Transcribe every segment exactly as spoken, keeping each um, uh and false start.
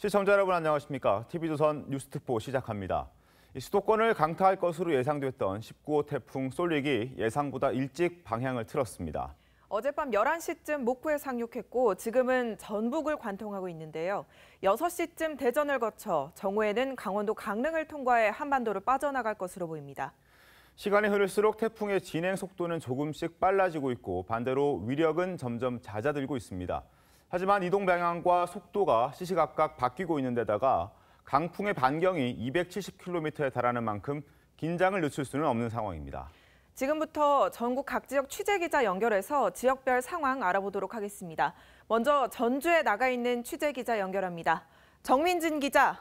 시청자 여러분 안녕하십니까? 티비조선 뉴스특보 시작합니다. 수도권을 강타할 것으로 예상됐던 십구 호 태풍 쏠릭이 예상보다 일찍 방향을 틀었습니다. 어젯밤 열한 시쯤 목포에 상륙했고 지금은 전북을 관통하고 있는데요. 여섯 시쯤 대전을 거쳐 정오에는 강원도 강릉을 통과해 한반도로 빠져나갈 것으로 보입니다. 시간이 흐를수록 태풍의 진행 속도는 조금씩 빨라지고 있고 반대로 위력은 점점 잦아들고 있습니다. 하지만 이동 방향과 속도가 시시각각 바뀌고 있는 데다가 강풍의 반경이 이백칠십 킬로미터에 달하는 만큼 긴장을 늦출 수는 없는 상황입니다. 지금부터 전국 각 지역 취재기자 연결해서 지역별 상황 알아보도록 하겠습니다. 먼저 전주에 나가 있는 취재기자 연결합니다. 정민진 기자.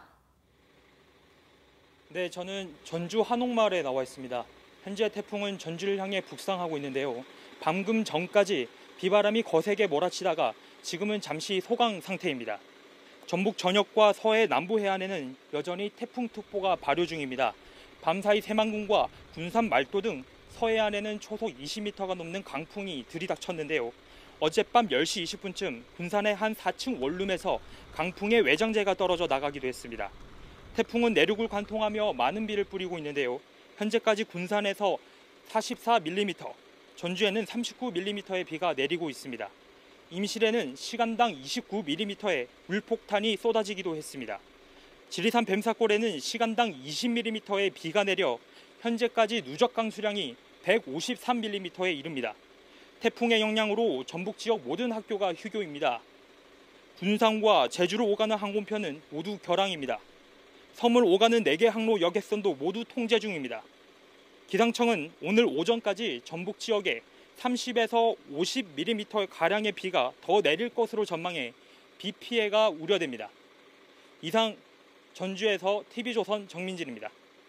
네, 저는 전주 한옥마을에 나와 있습니다. 현재 태풍은 전주를 향해 북상하고 있는데요. 방금 전까지 비바람이 거세게 몰아치다가 지금은 잠시 소강 상태입니다. 전북 전역과 서해 남부 해안에는 여전히 태풍특보가 발효 중입니다. 밤사이 새만금과 군산 말도 등 서해안에는 초속 이십 미터가 넘는 강풍이 들이닥쳤는데요. 어젯밤 열 시 이십 분쯤 군산의 한 사 층 원룸에서 강풍의 외장재가 떨어져 나가기도 했습니다. 태풍은 내륙을 관통하며 많은 비를 뿌리고 있는데요. 현재까지 군산에서 사십사 밀리미터, 전주에는 삼십구 밀리미터의 비가 내리고 있습니다. 임실에는 시간당 이십구 밀리미터의 물폭탄이 쏟아지기도 했습니다. 지리산 뱀사골에는 시간당 이십 밀리미터의 비가 내려 현재까지 누적 강수량이 백오십삼 밀리미터에 이릅니다. 태풍의 영향으로 전북 지역 모든 학교가 휴교입니다. 군산과 제주로 오가는 항공편은 모두 결항입니다. 섬을 오가는 네 개 항로 여객선도 모두 통제 중입니다. 기상청은 오늘 오전까지 전북 지역에 삼십에서 오십 밀리미터 가량의 비가 더 내릴 것으로 전망해 비 피해가 우려됩니다. 이상 전주에서 티비조선 정민진입니다.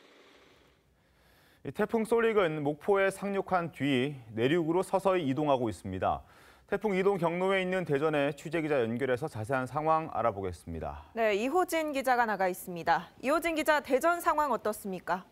태풍 쏠릭은 목포에 상륙한 뒤 내륙으로 서서히 이동하고 있습니다. 태풍 이동 경로에 있는 대전에 취재기자 연결해서 자세한 상황 알아보겠습니다. 네, 이호진 기자가 나가 있습니다. 이호진 기자, 대전 상황 어떻습니까?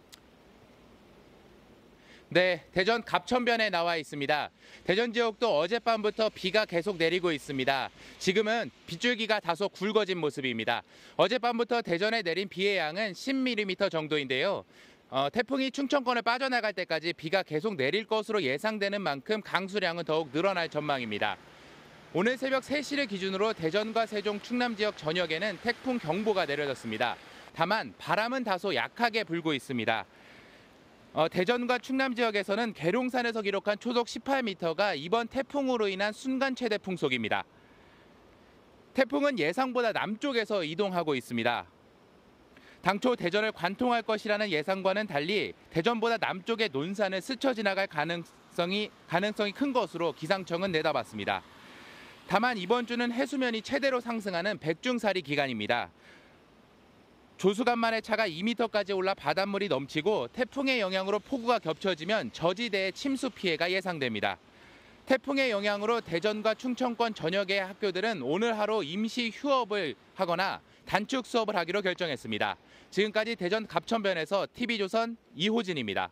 네, 대전 갑천변에 나와 있습니다. 대전 지역도 어젯밤부터 비가 계속 내리고 있습니다. 지금은 빗줄기가 다소 굵어진 모습입니다. 어젯밤부터 대전에 내린 비의 양은 십 밀리미터 정도인데요. 어, 태풍이 충청권을 빠져나갈 때까지 비가 계속 내릴 것으로 예상되는 만큼 강수량은 더욱 늘어날 전망입니다. 오늘 새벽 세 시를 기준으로 대전과 세종, 충남 지역 전역에는 태풍 경보가 내려졌습니다. 다만 바람은 다소 약하게 불고 있습니다. 어, 대전과 충남 지역에서는 계룡산에서 기록한 초속 십팔 미터가 이번 태풍으로 인한 순간 최대 풍속입니다. 태풍은 예상보다 남쪽에서 이동하고 있습니다. 당초 대전을 관통할 것이라는 예상과는 달리 대전보다 남쪽의 논산을 스쳐 지나갈 가능성이, 가능성이 큰 것으로 기상청은 내다봤습니다. 다만 이번 주는 해수면이 최대로 상승하는 백중사리 기간입니다. 조수간만의 차가 이 미터까지 올라 바닷물이 넘치고 태풍의 영향으로 폭우가 겹쳐지면 저지대의 침수 피해가 예상됩니다. 태풍의 영향으로 대전과 충청권 전역의 학교들은 오늘 하루 임시 휴업을 하거나 단축 수업을 하기로 결정했습니다. 지금까지 대전 갑천변에서 티비조선 이호진입니다.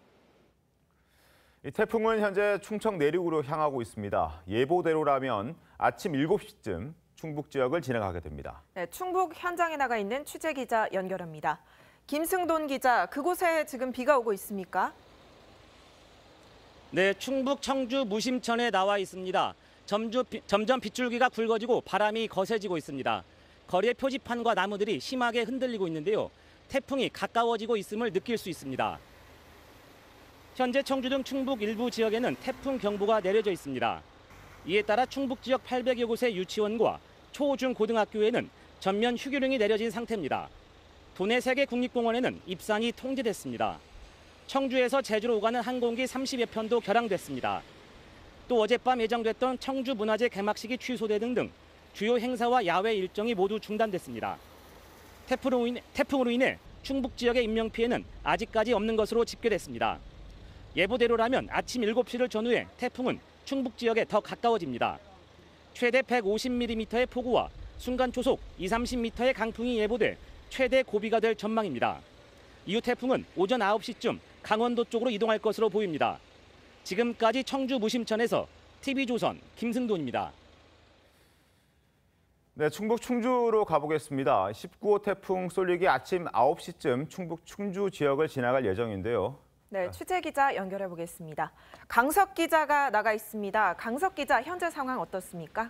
이 태풍은 현재 충청 내륙으로 향하고 있습니다. 예보대로라면 아침 일곱 시쯤 충북 지역을 지나가게 됩니다. 네, 충북 현장에 나가 있는 취재기자 연결합니다. 김승돈 기자, 그곳에 지금 비가 오고 있습니까? 네, 충북 청주 무심천에 나와 있습니다. 점주, 점점 빗줄기가 굵어지고 바람이 거세지고 있습니다. 거리의 표지판과 나무들이 심하게 흔들리고 있는데요. 태풍이 가까워지고 있음을 느낄 수 있습니다. 현재 청주 등 충북 일부 지역에는 태풍 경보가 내려져 있습니다. 이에 따라 충북 지역 팔백여 곳의 유치원과 초, 중, 고등학교에는 전면 휴교령이 내려진 상태입니다. 도내 세 개 국립공원에는 입산이 통제됐습니다. 청주에서 제주로 오가는 항공기 삼십여 편도 결항됐습니다. 또 어젯밤 예정됐던 청주문화재 개막식이 취소되는 등 주요 행사와 야외 일정이 모두 중단됐습니다. 태풍으로 인해, 태풍으로 인해 충북 지역의 인명피해는 아직까지 없는 것으로 집계됐습니다. 예보대로라면 아침 일곱 시를 전후해 태풍은 충북 지역에 더 가까워집니다. 최대 백오십 밀리미터의 폭우와 순간 초속 이삼십 미터의 강풍이 예보돼 최대 고비가 될 전망입니다. 이후 태풍은 오전 아홉 시쯤 강원도 쪽으로 이동할 것으로 보입니다. 지금까지 청주 무심천에서 티비조선 김승돈입니다. 네, 충북 충주로 가보겠습니다. 십구 호 태풍 쏠릭이 아침 아홉 시쯤 충북 충주 지역을 지나갈 예정인데요. 네, 취재 기자 연결해 보겠습니다. 강석 기자가 나가 있습니다. 강석 기자, 현재 상황 어떻습니까?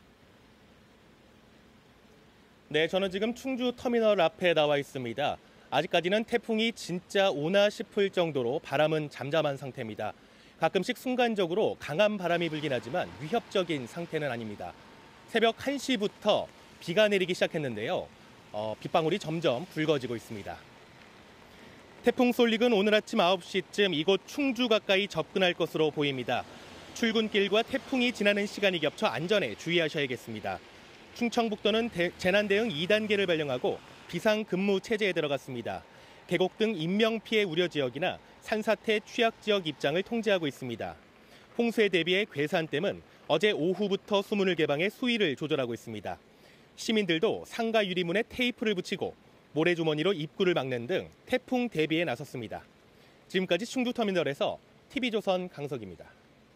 네, 저는 지금 충주 터미널 앞에 나와 있습니다. 아직까지는 태풍이 진짜 오나 싶을 정도로 바람은 잠잠한 상태입니다. 가끔씩 순간적으로 강한 바람이 불긴 하지만 위협적인 상태는 아닙니다. 새벽 한 시부터 비가 내리기 시작했는데요. 어, 빗방울이 점점 굵어지고 있습니다. 태풍 쏠릭은 오늘 아침 아홉 시쯤 이곳 충주 가까이 접근할 것으로 보입니다. 출근길과 태풍이 지나는 시간이 겹쳐 안전에 주의하셔야겠습니다. 충청북도는 대, 재난대응 이 단계를 발령하고 비상근무 체제에 들어갔습니다. 계곡 등 인명피해 우려 지역이나 산사태 취약 지역 입장을 통제하고 있습니다. 홍수에 대비해 괴산댐은 어제 오후부터 수문을 개방해 수위를 조절하고 있습니다. 시민들도 상가 유리문에 테이프를 붙이고 모래주머니로 입구를 막는 등 태풍 대비에 나섰습니다. 지금까지 충주터미널에서 티비조선 강석입니다.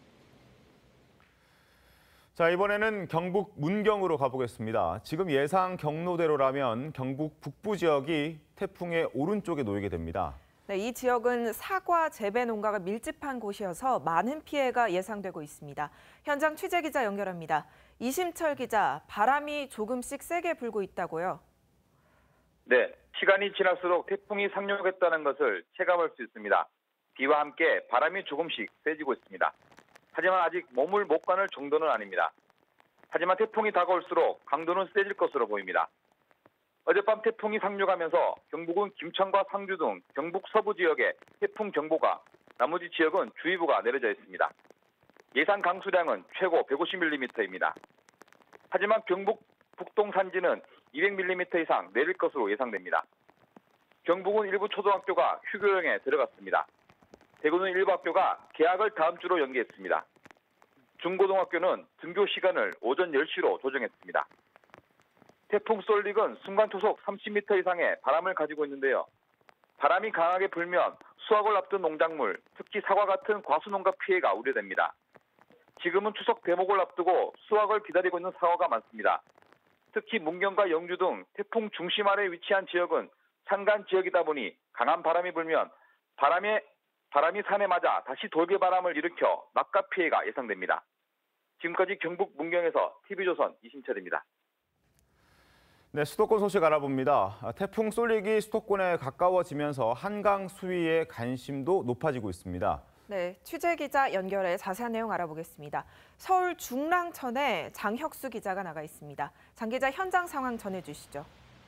자, 이번에는 경북 문경으로 가보겠습니다. 지금 예상 경로대로라면 경북 북부 지역이 태풍의 오른쪽에 놓이게 됩니다. 네, 이 지역은 사과 재배 농가가 밀집한 곳이어서 많은 피해가 예상되고 있습니다. 현장 취재 기자 연결합니다. 이심철 기자, 바람이 조금씩 세게 불고 있다고요? 네, 시간이 지날수록 태풍이 상륙했다는 것을 체감할 수 있습니다. 비와 함께 바람이 조금씩 세지고 있습니다. 하지만 아직 몸을 못 가눌 정도는 아닙니다. 하지만 태풍이 다가올수록 강도는 세질 것으로 보입니다. 어젯밤 태풍이 상륙하면서 경북은 김천과 상주 등 경북 서부 지역에 태풍 경보가, 나머지 지역은 주의보가 내려져 있습니다. 예상 강수량은 최고 백오십 밀리미터입니다. 하지만 경북 북동 산지는 이백 밀리미터 이상 내릴 것으로 예상됩니다. 경북은 일부 초등학교가 휴교령에 들어갔습니다. 대구는 일부 학교가 개학을 다음 주로 연기했습니다. 중고등학교는 등교 시간을 오전 열 시로 조정했습니다. 태풍 쏠릭은 순간초속 삼십 미터 이상의 바람을 가지고 있는데요. 바람이 강하게 불면 수확을 앞둔 농작물, 특히 사과 같은 과수농가 피해가 우려됩니다. 지금은 추석 대목을 앞두고 수확을 기다리고 있는 사과가 많습니다. 특히 문경과 영주 등 태풍 중심 아래 위치한 지역은 산간 지역이다 보니 강한 바람이 불면 바람에, 바람이 산에 맞아 다시 돌개바람을 일으켜 낙가 피해가 예상됩니다. 지금까지 경북 문경에서 티비조선 이신철입니다. 네, 수도권 소식 알아봅니다. 태풍 쏠릭이 수도권에 가까워지면서 한강 수위의 관심도 높아지고 있습니다. 네, 취재 기자 연결해 자세한 내용 알아보겠습니다. 서울 중랑천에 장혁수 기자가 나가 있습니다. 장 기자, 현장 상황 전해주시죠.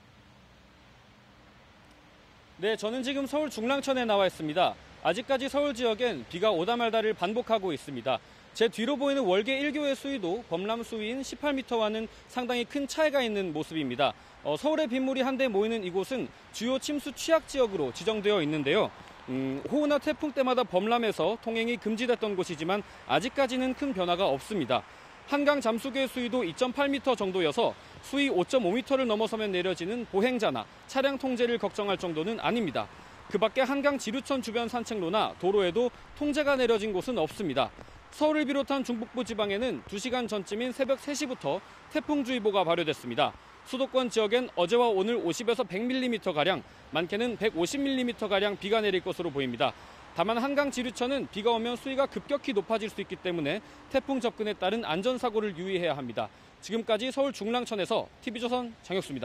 네, 저는 지금 서울 중랑천에 나와 있습니다. 아직까지 서울 지역엔 비가 오다 말다를 반복하고 있습니다. 제 뒤로 보이는 월계 일 교의 수위도 범람 수위인 십팔 미터와는 상당히 큰 차이가 있는 모습입니다. 어, 서울의 빗물이 한데 모이는 이곳은 주요 침수 취약 지역으로 지정되어 있는데요. 음, 호우나 태풍 때마다 범람해서 통행이 금지됐던 곳이지만 아직까지는 큰 변화가 없습니다. 한강 잠수교의 수위도 이 점 팔 미터 정도여서 수위 오 점 오 미터를 넘어서면 내려지는 보행자나 차량 통제를 걱정할 정도는 아닙니다. 그 밖에 한강 지류천 주변 산책로나 도로에도 통제가 내려진 곳은 없습니다. 서울을 비롯한 중북부 지방에는 두 시간 전쯤인 새벽 세 시부터 태풍주의보가 발효됐습니다. 수도권 지역엔 어제와 오늘 오십에서 백 밀리미터가량, 많게는 백오십 밀리미터가량 비가 내릴 것으로 보입니다. 다만 한강 지류천은 비가 오면 수위가 급격히 높아질 수 있기 때문에 태풍 접근에 따른 안전사고를 유의해야 합니다. 지금까지 서울 중랑천에서 티비조선 장혁수입니다.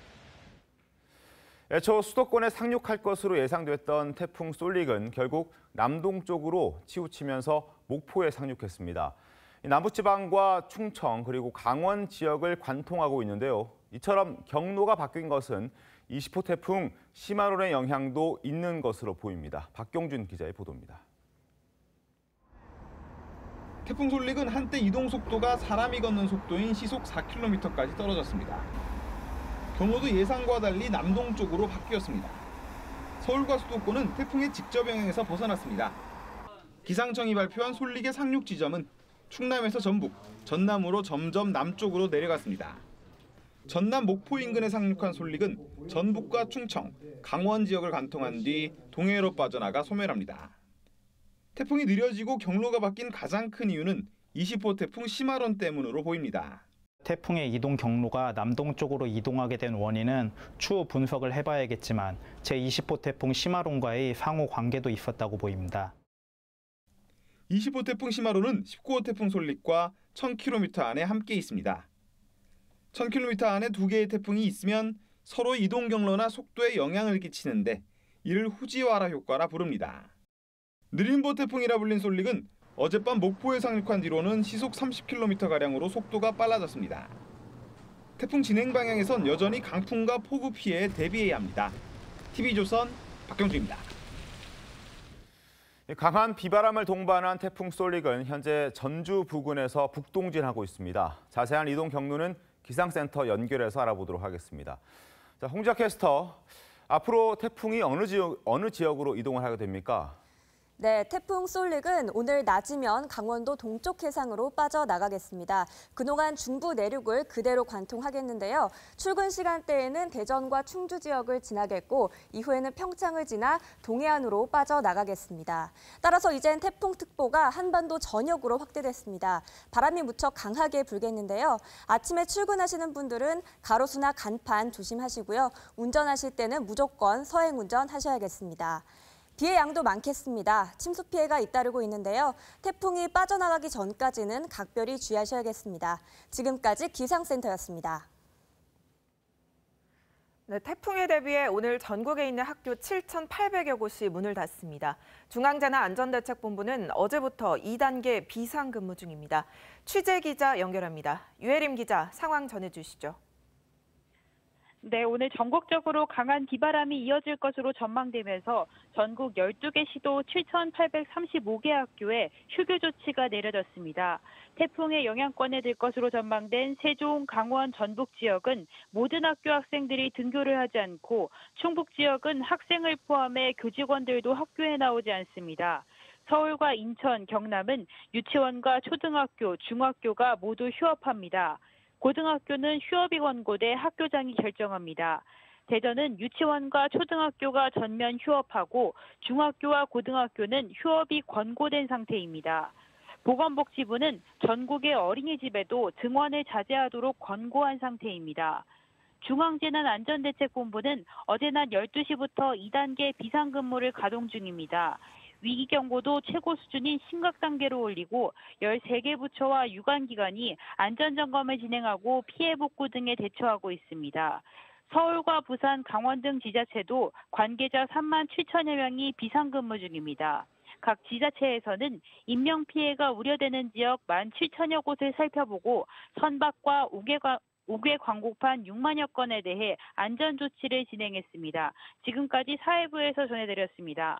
애초 수도권에 상륙할 것으로 예상됐던 태풍 쏠릭은 결국 남동쪽으로 치우치면서 목포에 상륙했습니다. 남부지방과 충청 그리고 강원 지역을 관통하고 있는데요. 이처럼 경로가 바뀐 것은 이십 호 태풍 시마론의 영향도 있는 것으로 보입니다. 박경준 기자의 보도입니다. 태풍 쏠릭은 한때 이동 속도가 사람이 걷는 속도인 시속 사 킬로미터까지 떨어졌습니다. 경로도 예상과 달리 남동쪽으로 바뀌었습니다. 서울과 수도권은 태풍의 직접 영향에서 벗어났습니다. 기상청이 발표한 쏠릭의 상륙 지점은 충남에서 전북, 전남으로 점점 남쪽으로 내려갔습니다. 전남 목포 인근에 상륙한 쏠릭은 전북과 충청, 강원 지역을 관통한 뒤 동해로 빠져나가 소멸합니다. 태풍이 느려지고 경로가 바뀐 가장 큰 이유는 이십 호 태풍 시마론 때문으로 보입니다. 태풍의 이동 경로가 남동쪽으로 이동하게 된 원인은 추후 분석을 해봐야겠지만 제이십 호 태풍 시마론과의 상호 관계도 있었다고 보입니다. 이십 호 태풍 시마론은 십구 호 태풍 솔릭과 천 킬로미터 안에 함께 있습니다. 천 킬로미터 안에 두 개의 태풍이 있으면 서로 이동 경로나 속도에 영향을 끼치는데 이를 후지와라 효과라 부릅니다. 느림보 태풍이라 불린 솔릭은 어젯밤 목포에 상륙한 뒤로는 시속 삼십 킬로미터가량으로 속도가 빨라졌습니다. 태풍 진행 방향에선 여전히 강풍과 폭우 피해에 대비해야 합니다. 티비조선 박경주입니다. 강한 비바람을 동반한 태풍 솔릭은 현재 전주 부근에서 북동진하고 있습니다. 자세한 이동 경로는 기상센터 연결해서 알아보도록 하겠습니다. 자, 홍지아 캐스터, 앞으로 태풍이 어느 지역, 어느 지역으로 이동을 하게 됩니까? 네, 태풍 솔릭은 오늘 낮이면 강원도 동쪽 해상으로 빠져나가겠습니다. 그동안 중부 내륙을 그대로 관통하겠는데요. 출근 시간대에는 대전과 충주 지역을 지나겠고 이후에는 평창을 지나 동해안으로 빠져나가겠습니다. 따라서 이젠 태풍특보가 한반도 전역으로 확대됐습니다. 바람이 무척 강하게 불겠는데요. 아침에 출근하시는 분들은 가로수나 간판 조심하시고요. 운전하실 때는 무조건 서행 운전하셔야겠습니다. 비의 양도 많겠습니다. 침수 피해가 잇따르고 있는데요. 태풍이 빠져나가기 전까지는 각별히 주의하셔야겠습니다. 지금까지 기상센터였습니다. 네, 태풍에 대비해 오늘 전국에 있는 학교 칠천팔백여 곳이 문을 닫습니다. 중앙재난안전대책본부는 어제부터 이 단계 비상근무 중입니다. 취재 기자 연결합니다. 유혜림 기자, 상황 전해주시죠. 네, 오늘 전국적으로 강한 비바람이 이어질 것으로 전망되면서 전국 열두 개 시도 칠천팔백삼십오 개 학교에 휴교 조치가 내려졌습니다. 태풍의 영향권에 들 것으로 전망된 세종, 강원, 전북 지역은 모든 학교 학생들이 등교를 하지 않고 충북 지역은 학생을 포함해 교직원들도 학교에 나오지 않습니다. 서울과 인천, 경남은 유치원과 초등학교, 중학교가 모두 휴업합니다. 고등학교는 휴업이 권고돼 학교장이 결정합니다. 대전은 유치원과 초등학교가 전면 휴업하고 중학교와 고등학교는 휴업이 권고된 상태입니다. 보건복지부는 전국의 어린이집에도 등원을 자제하도록 권고한 상태입니다. 중앙재난안전대책본부는 어제 낮 열두 시부터 이 단계 비상근무를 가동 중입니다. 위기경보도 최고 수준인 심각 단계로 올리고 열세 개 부처와 유관기관이 안전점검을 진행하고 피해 복구 등에 대처하고 있습니다. 서울과 부산, 강원 등 지자체도 관계자 삼만 칠천여 명이 비상근무 중입니다. 각 지자체에서는 인명피해가 우려되는 지역 만 칠천여 곳을 살펴보고 선박과 우계관 우계 광고판 육만여 건에 대해 안전조치를 진행했습니다. 지금까지 사회부에서 전해드렸습니다.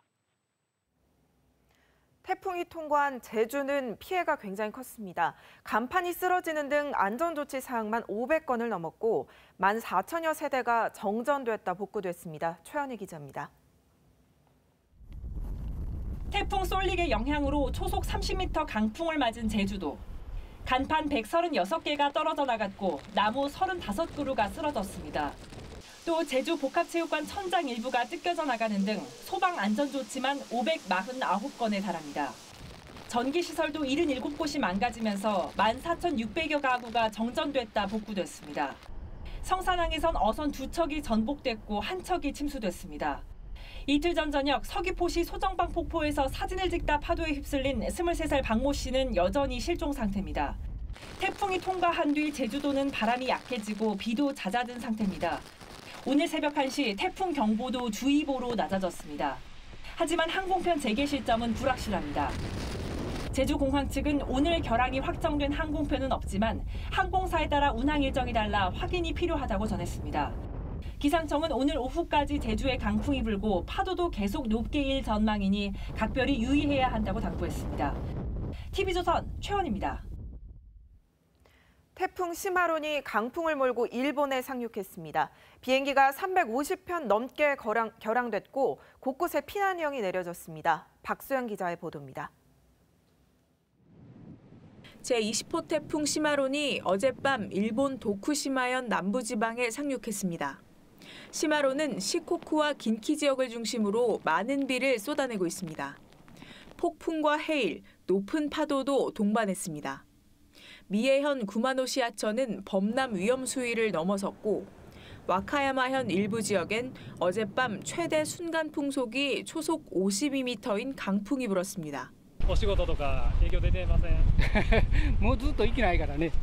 태풍이 통과한 제주는 피해가 굉장히 컸습니다. 간판이 쓰러지는 등 안전조치 사항만 오백 건을 넘었고 만 사천여 세대가 정전됐다 복구됐습니다. 최현희 기자입니다. 태풍 솔릭의 영향으로 초속 삼십 미터 강풍을 맞은 제주도. 간판 백삼십육 개가 떨어져 나갔고 나무 서른다섯 그루가 쓰러졌습니다. 또 제주 복합체육관 천장 일부가 뜯겨져 나가는 등 소방 안전조치만 오백사십구 건에 달합니다. 전기시설도 칠십칠 곳이 망가지면서 만 사천육백여 가구가 정전됐다 복구됐습니다. 성산항에선 어선 두 척이 전복됐고 한 척이 침수됐습니다. 이틀 전 저녁 서귀포시 소정방 폭포에서 사진을 찍다 파도에 휩쓸린 스물세 살 박모 씨는 여전히 실종 상태입니다. 태풍이 통과한 뒤 제주도는 바람이 약해지고 비도 잦아든 상태입니다. 오늘 새벽 한 시 태풍 경보도 주의보로 낮아졌습니다. 하지만 항공편 재개 시점은 불확실합니다. 제주공항 측은 오늘 결항이 확정된 항공편은 없지만 항공사에 따라 운항 일정이 달라 확인이 필요하다고 전했습니다. 기상청은 오늘 오후까지 제주에 강풍이 불고 파도도 계속 높게 일 전망이니 각별히 유의해야 한다고 당부했습니다. 티비조선 최원입니다. 태풍 시마론이 강풍을 몰고 일본에 상륙했습니다. 비행기가 삼백오십 편 넘게 결항, 결항됐고 곳곳에 피난령이 내려졌습니다. 박수영 기자의 보도입니다. 제이십 호 태풍 시마론이 어젯밤 일본 도쿠시마현 남부지방에 상륙했습니다. 시마론은 시코쿠와 긴키 지역을 중심으로 많은 비를 쏟아내고 있습니다. 폭풍과 해일, 높은 파도도 동반했습니다. 미에현 구마노시하천은 범람 위험 수위를 넘어섰고 와카야마현 일부 지역엔 어젯밤 최대 순간 풍속이 초속 오십이 미터인 강풍이 불었습니다. お仕事とか影響出てません。もうずっと息ないからね。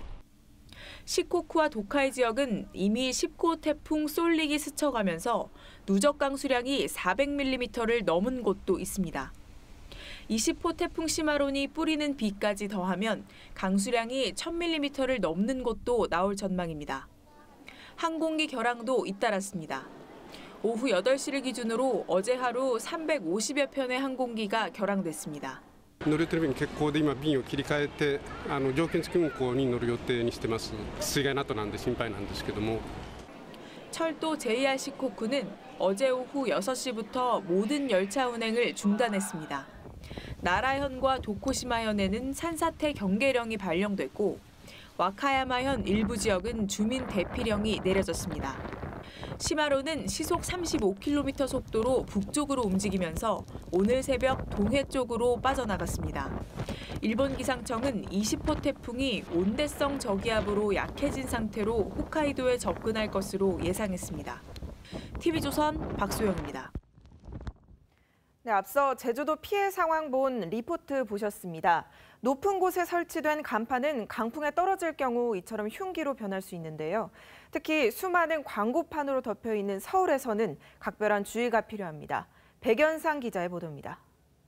시코쿠와 도카이 지역은 이미 십구 호 태풍 쏠릭이 스쳐가면서 누적 강수량이 사백 밀리미터를 넘은 곳도 있습니다. 이십 호 태풍 시마론이 뿌리는 비까지 더하면 강수량이 천 밀리미터를 넘는 곳도 나올 전망입니다. 항공기 결항도 잇따랐습니다. 오후 여덟 시를 기준으로 어제 하루 삼백오십여 편의 항공기가 결항됐습니다. 乗れてる便欠航で今便を切り替えてあの条件付き運航に乗る予定にしてます。水害の後なんで心配なんですけども。 철도 제이알 시코쿠는 어제 오후 여섯 시부터 모든 열차 운행을 중단했습니다. 나라현과 도코시마현에는 산사태 경계령이 발령됐고 와카야마현 일부 지역은 주민 대피령이 내려졌습니다. 시마로는 시속 삼십오 킬로미터 속도로 북쪽으로 움직이면서 오늘 새벽 동해 쪽으로 빠져나갔습니다. 일본 기상청은 이십 호 태풍이 온대성 저기압으로 약해진 상태로 홋카이도에 접근할 것으로 예상했습니다. 티비조선 박소영입니다. 네, 앞서 제주도 피해 상황 본 리포트 보셨습니다. 높은 곳에 설치된 간판은 강풍에 떨어질 경우 이처럼 흉기로 변할 수 있는데요. 특히 수많은 광고판으로 덮여 있는 서울에서는 각별한 주의가 필요합니다. 백연상 기자의 보도입니다.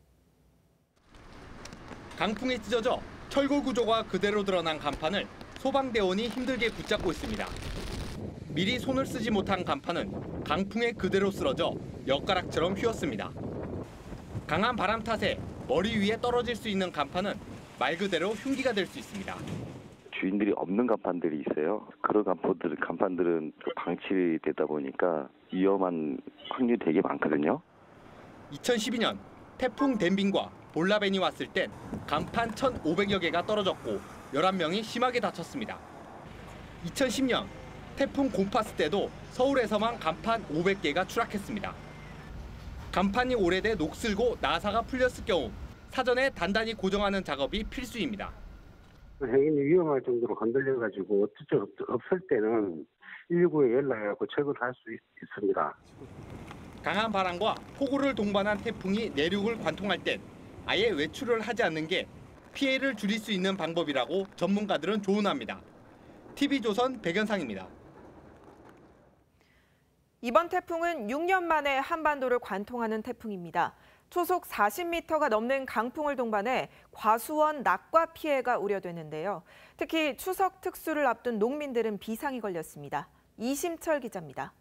강풍에 찢어져 철골 구조가 그대로 드러난 간판을 소방대원이 힘들게 붙잡고 있습니다. 미리 손을 쓰지 못한 간판은 강풍에 그대로 쓰러져 엿가락처럼 휘었습니다. 강한 바람 탓에 머리 위에 떨어질 수 있는 간판은 말 그대로 흉기가 될 수 있습니다. 주인들이 없는 간판들이 있어요. 그런 간판들은, 간판들은 방치되다 보니까 위험한 확률이 되게 많거든요. 이천십이 년 태풍 덴빈과 볼라벤이 왔을 땐 간판 천오백여 개가 떨어졌고 열한 명이 심하게 다쳤습니다. 이천십 년 태풍 곰파스 때도 서울에서만 간판 오백 개가 추락했습니다. 간판이 오래돼 녹슬고 나사가 풀렸을 경우 사전에 단단히 고정하는 작업이 필수입니다. 행인이 위험할 정도로 건들려가지고 어쩔 수 없을 때는 일일구에 연락해서 철거를 할 수 있습니다. 강한 바람과 폭우를 동반한 태풍이 내륙을 관통할 땐 아예 외출을 하지 않는 게 피해를 줄일 수 있는 방법이라고 전문가들은 조언합니다. 티비조선 백연상입니다. 이번 태풍은 육 년 만에 한반도를 관통하는 태풍입니다. 초속 사십 미터가 넘는 강풍을 동반해 과수원 낙과 피해가 우려되는데요. 특히 추석 특수를 앞둔 농민들은 비상이 걸렸습니다. 이심철 기자입니다.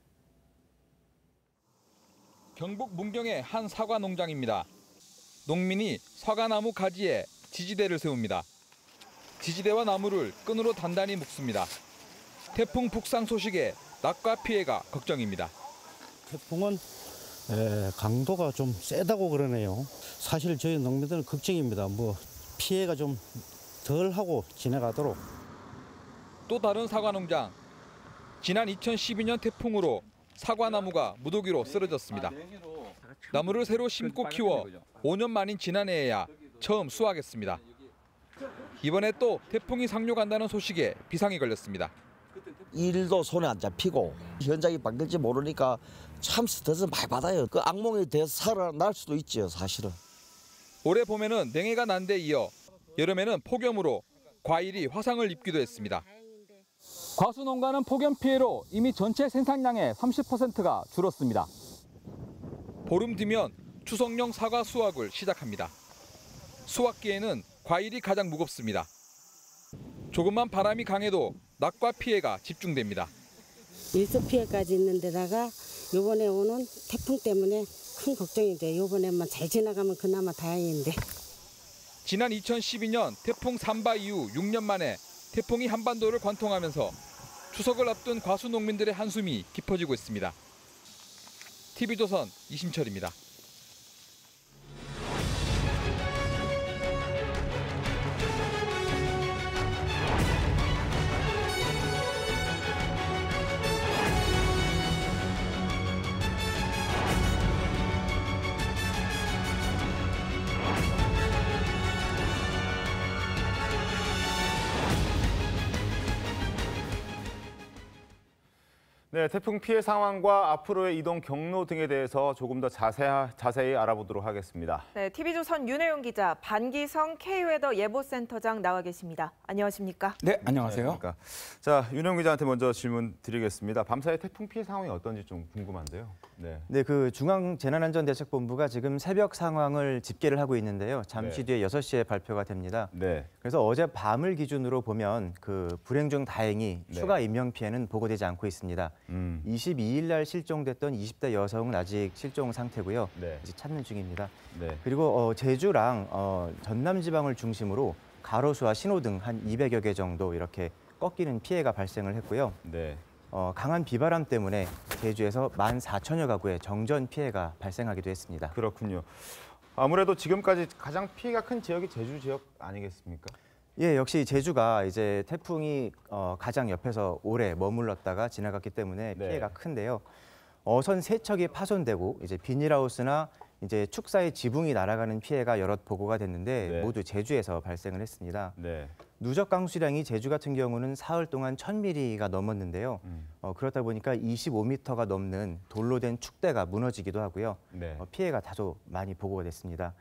경북 문경의 한 사과 농장입니다. 농민이 사과나무 가지에 지지대를 세웁니다. 지지대와 나무를 끈으로 단단히 묶습니다. 태풍 북상 소식에 낙과 피해가 걱정입니다. 태풍은 에, 강도가 좀 세다고 그러네요. 사실 저희 농민들은 걱정입니다. 뭐 피해가 좀 덜하고 지나가도록. 또 다른 사과 농장. 지난 이천십이 년 태풍으로 사과나무가 무더기로 쓰러졌습니다. 나무를 새로 심고 키워 오 년 만인 지난해에야 처음 수확했습니다. 이번에 또 태풍이 상륙한다는 소식에 비상이 걸렸습니다. 일도 손에 안 잡히고 현장이 바뀔지 모르니까 참 스트레스 많이 받아요. 그 악몽에 대해서 살아날 수도 있죠, 사실은. 올해 봄에는 냉해가 난 데 이어 여름에는 폭염으로 과일이 화상을 입기도 했습니다. 과수농가는 폭염 피해로 이미 전체 생산량의 삼십 퍼센트가 줄었습니다. 보름 뒤면 추석용 사과 수확을 시작합니다. 수확기에는 과일이 가장 무겁습니다. 조금만 바람이 강해도 낙과 피해가 집중됩니다. 일소 피해까지 있는 데다가 이번에 오는 태풍 때문에 큰 걱정이 돼요. 이번에만 잘 지나가면 그나마 다행인데. 지난 이천십이 년 태풍 삼바 이후 육 년 만에 태풍이 한반도를 관통하면서 추석을 앞둔 과수 농민들의 한숨이 깊어지고 있습니다. 티비조선 이심철입니다. 네, 태풍 피해 상황과 앞으로의 이동 경로 등에 대해서 조금 더 자세히, 자세히 알아보도록 하겠습니다. 네, 티비조선 윤혜용 기자, 반기성 K웨더 예보센터장 나와 계십니다. 안녕하십니까? 네, 안녕하세요. 네, 자, 윤혜용 기자한테 먼저 질문 드리겠습니다. 밤사이 태풍 피해 상황이 어떤지 좀 궁금한데요. 네, 네, 그 중앙재난안전대책본부가 지금 새벽 상황을 집계를 하고 있는데요. 잠시 네. 뒤에 여섯 시에 발표가 됩니다. 네. 그래서 어제 밤을 기준으로 보면 그 불행 중 다행히 네. 추가 인명 피해는 보고되지 않고 있습니다. 음. 이십이 일 날 실종됐던 이십 대 여성은 아직 실종 상태고요. 네. 아직 찾는 중입니다. 네. 그리고 어, 제주랑 어, 전남 지방을 중심으로 가로수와 신호등 한 이백여 개 정도 이렇게 꺾이는 피해가 발생을 했고요. 네. 어, 강한 비바람 때문에 제주에서 만 사천여 가구의 정전 피해가 발생하기도 했습니다. 그렇군요. 아무래도 지금까지 가장 피해가 큰 지역이 제주 지역 아니겠습니까? 예, 역시 제주가 이제 태풍이 어, 가장 옆에서 오래 머물렀다가 지나갔기 때문에 네. 피해가 큰데요. 어선 세 척이 파손되고 이제 비닐하우스나 이제 축사의 지붕이 날아가는 피해가 여럿 보고가 됐는데 네. 모두 제주에서 발생을 했습니다. 네. 누적 강수량이 제주 같은 경우는 사흘 동안 천 밀리미터가 넘었는데요. 음. 어, 그렇다 보니까 이십오 미터가 넘는 돌로 된 축대가 무너지기도 하고요. 네. 어, 피해가 다소 많이 보고가 됐습니다.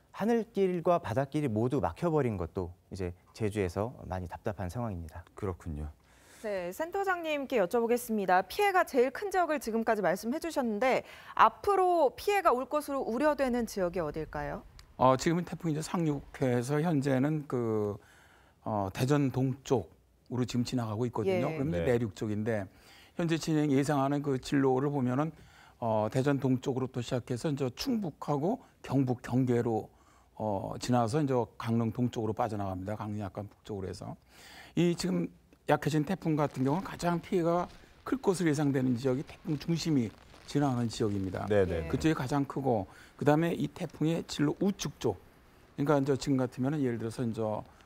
하늘길과 바닷길이 모두 막혀버린 것도 이제 제주에서 많이 답답한 상황입니다. 그렇군요. 네, 센터장님께 여쭤보겠습니다. 피해가 제일 큰 지역을 지금까지 말씀해 주셨는데 앞으로 피해가 올 것으로 우려되는 지역이 어딜까요? 어, 지금은 태풍이 이제 상륙해서 현재는 그 어, 대전 동쪽으로 지금 지나가고 있거든요. 예. 그럼 이제 네. 내륙 쪽인데 현재 진행 예상하는 그 진로를 보면은 어, 대전 동쪽으로부터 시작해서 이제 충북하고 경북 경계로 어, 지나서 이제 강릉 동쪽으로 빠져나갑니다. 강릉 약간 북쪽으로 해서 이 지금 약해진 태풍 같은 경우는 가장 피해가 클 것으로 예상되는 지역이 태풍 중심이 지나가는 지역입니다. 네네. 그쪽이 가장 크고 그다음에 이 태풍의 진로 우측 쪽, 그러니까 이제 지금 같으면은 예를 들어서 이제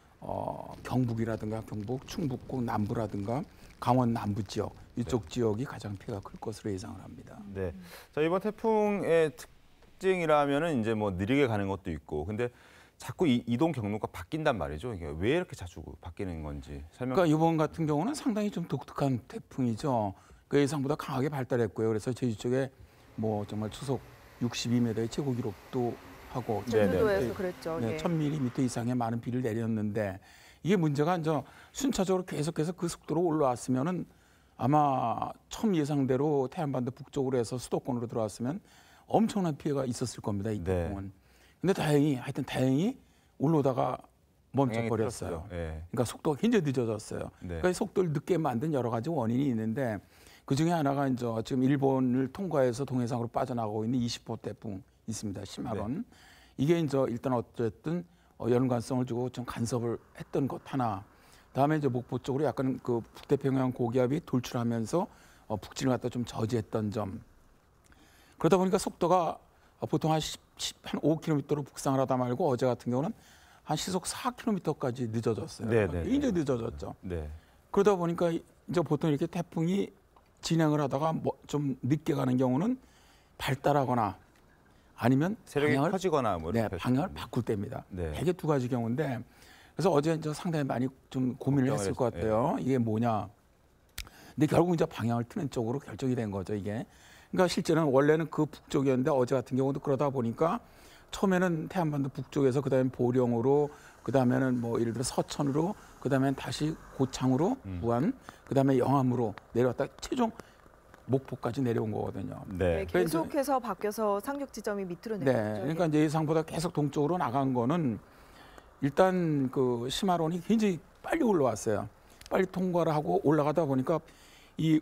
어, 경북이라든가 경북, 충북고 남부라든가 강원 남부 지역 이쪽 네. 지역이 가장 피해가 클 것으로 예상을 합니다. 네. 자, 이번 태풍의 특징이라면은 이제 뭐 느리게 가는 것도 있고, 근데 자꾸 이, 이동 경로가 바뀐단 말이죠. 이게 왜 이렇게 자주 바뀌는 건지 설명. 그러니까 이번 같은 경우는 상당히 좀 독특한 태풍이죠. 그 예상보다 강하게 발달했고요. 그래서 제주 쪽에 뭐 정말 초속 육십이 미터의 최고 기록도 하고 제주도에서 그랬죠. 네, 예. 천 밀리미터 이상의 많은 비를 내렸는데 이게 문제가 이제 순차적으로 계속해서 그 속도로 올라왔으면은 아마 처음 예상대로 태안반도 북쪽으로 해서 수도권으로 들어왔으면 엄청난 피해가 있었을 겁니다. 이 태풍은. 네. 근데 다행히 하여튼 다행히 올라오다가 멈춰버렸어요. 네. 그러니까 속도가 굉장히 늦어졌어요. 네. 그러니까 속도를 늦게 만든 여러 가지 원인이 있는데 그 중에 하나가 이제 지금 일본을 통과해서 동해상으로 빠져나가고 있는 이십 호 태풍 있습니다. 시마론. 네. 이게 이제 일단 어쨌든 연관성을 주고 좀 간섭을 했던 것 하나. 다음에 이제 목포 쪽으로 약간 그 북태평양 고기압이 돌출하면서 어, 북진을 갖다 좀 저지했던 점. 그러다 보니까 속도가 보통 한, 십, 한 오 킬로미터로 북상을 하다 말고 어제 같은 경우는 한 시속 사 킬로미터까지 늦어졌어요. 네네. 굉장히 늦어졌죠. 네. 그러다 보니까 이제 보통 이렇게 태풍이 진행을 하다가 뭐 좀 늦게 가는 경우는 발달하거나 아니면 세력이 방향을, 커지거나 뭐 네, 방향을 바꿀 때입니다. 네. 되게 두 가지 경우인데 그래서 어제 이제 상당히 많이 좀 고민을 했을 것 같아요. 네. 이게 뭐냐. 근데 결국 이제 방향을 트는 쪽으로 결정이 된 거죠, 이게. 그러니까 실제는 원래는 그 북쪽이었는데 어제 같은 경우도 그러다 보니까 처음에는 태안반도 북쪽에서 그다음에 보령으로 그다음에는 뭐 예를 들어 서천으로 그다음엔 다시 고창으로 음. 무안 그다음에 영암으로 내려왔다 최종 목포까지 내려온 거거든요. 네. 네, 계속해서 바뀌어서 상륙 지점이 밑으로 내려왔죠. 네, 그러니까 이제 예상보다 계속 동쪽으로 나간 거는 일단 그 시마론이 굉장히 빨리 올라왔어요. 빨리 통과를 하고 올라가다 보니까 이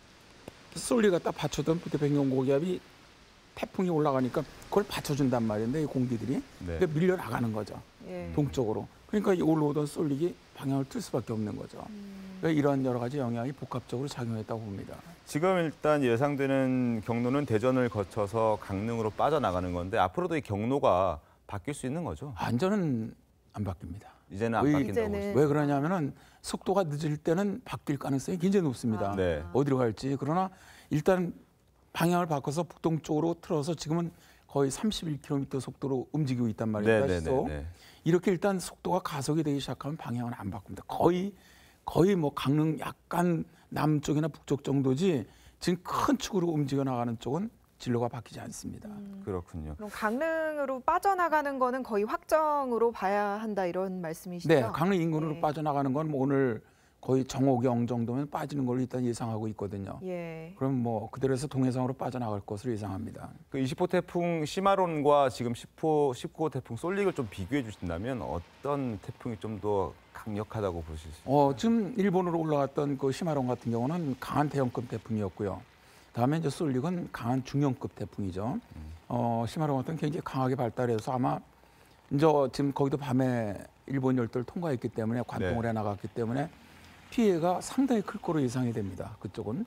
쏠리 갖다 받쳐둔 북태평양 고기압이 태풍이 올라가니까 그걸 받쳐준단 말인데 이 공기들이 네. 그러니까 밀려 나가는 거죠. 예. 동쪽으로. 그러니까 이 올라오던 쏠릭이 방향을 틀 수밖에 없는 거죠. 음. 그러니까 이런 여러 가지 영향이 복합적으로 작용했다고 봅니다. 지금 일단 예상되는 경로는 대전을 거쳐서 강릉으로 빠져나가는 건데 앞으로도 이 경로가 바뀔 수 있는 거죠? 안전은 안 바뀝니다. 이제는 안 바뀐다고 보시죠. 왜 그러냐면은 속도가 늦을 때는 바뀔 가능성이 굉장히 높습니다. 아. 네. 어디로 갈지. 그러나 일단 방향을 바꿔서 북동쪽으로 틀어서 지금은 거의 삼십일 킬로미터 속도로 움직이고 있단 말입니다. 네, 시속. 네, 네, 네. 이렇게 일단 속도가 가속이 되기 시작하면 방향은 안 바꿉니다. 거의 거의 뭐 강릉 약간 남쪽이나 북쪽 정도지 지금 큰 축으로 움직여 나가는 쪽은 진로가 바뀌지 않습니다. 음. 그렇군요. 그럼 강릉으로 빠져나가는 거는 거의 확정으로 봐야 한다 이런 말씀이시죠? 네, 강릉 인근으로 네. 빠져나가는 건 뭐 오늘 거의 정오경 정도면 빠지는 걸로 일단 예상하고 있거든요. 예. 그럼 뭐 그대로 해서 동해상으로 빠져나갈 것으로 예상합니다. 그 이십 호 태풍 시마론과 지금 십 호, 십구 호 태풍 쏠릭을 좀 비교해 주신다면 어떤 태풍이 좀 더 강력하다고 보실 수 있어요? 어, 지금 일본으로 올라갔던 그 시마론 같은 경우는 강한 대형급 태풍이었고요. 다음에 이제 쏠릭은 강한 중형급 태풍이죠. 어, 시마론 같은 굉장히 강하게 발달해서 아마 이제 지금 거기도 밤에 일본 열도를 통과했기 때문에 관통을 네. 해 나갔기 때문에 피해가 상당히 클 거로 예상이 됩니다. 그쪽은.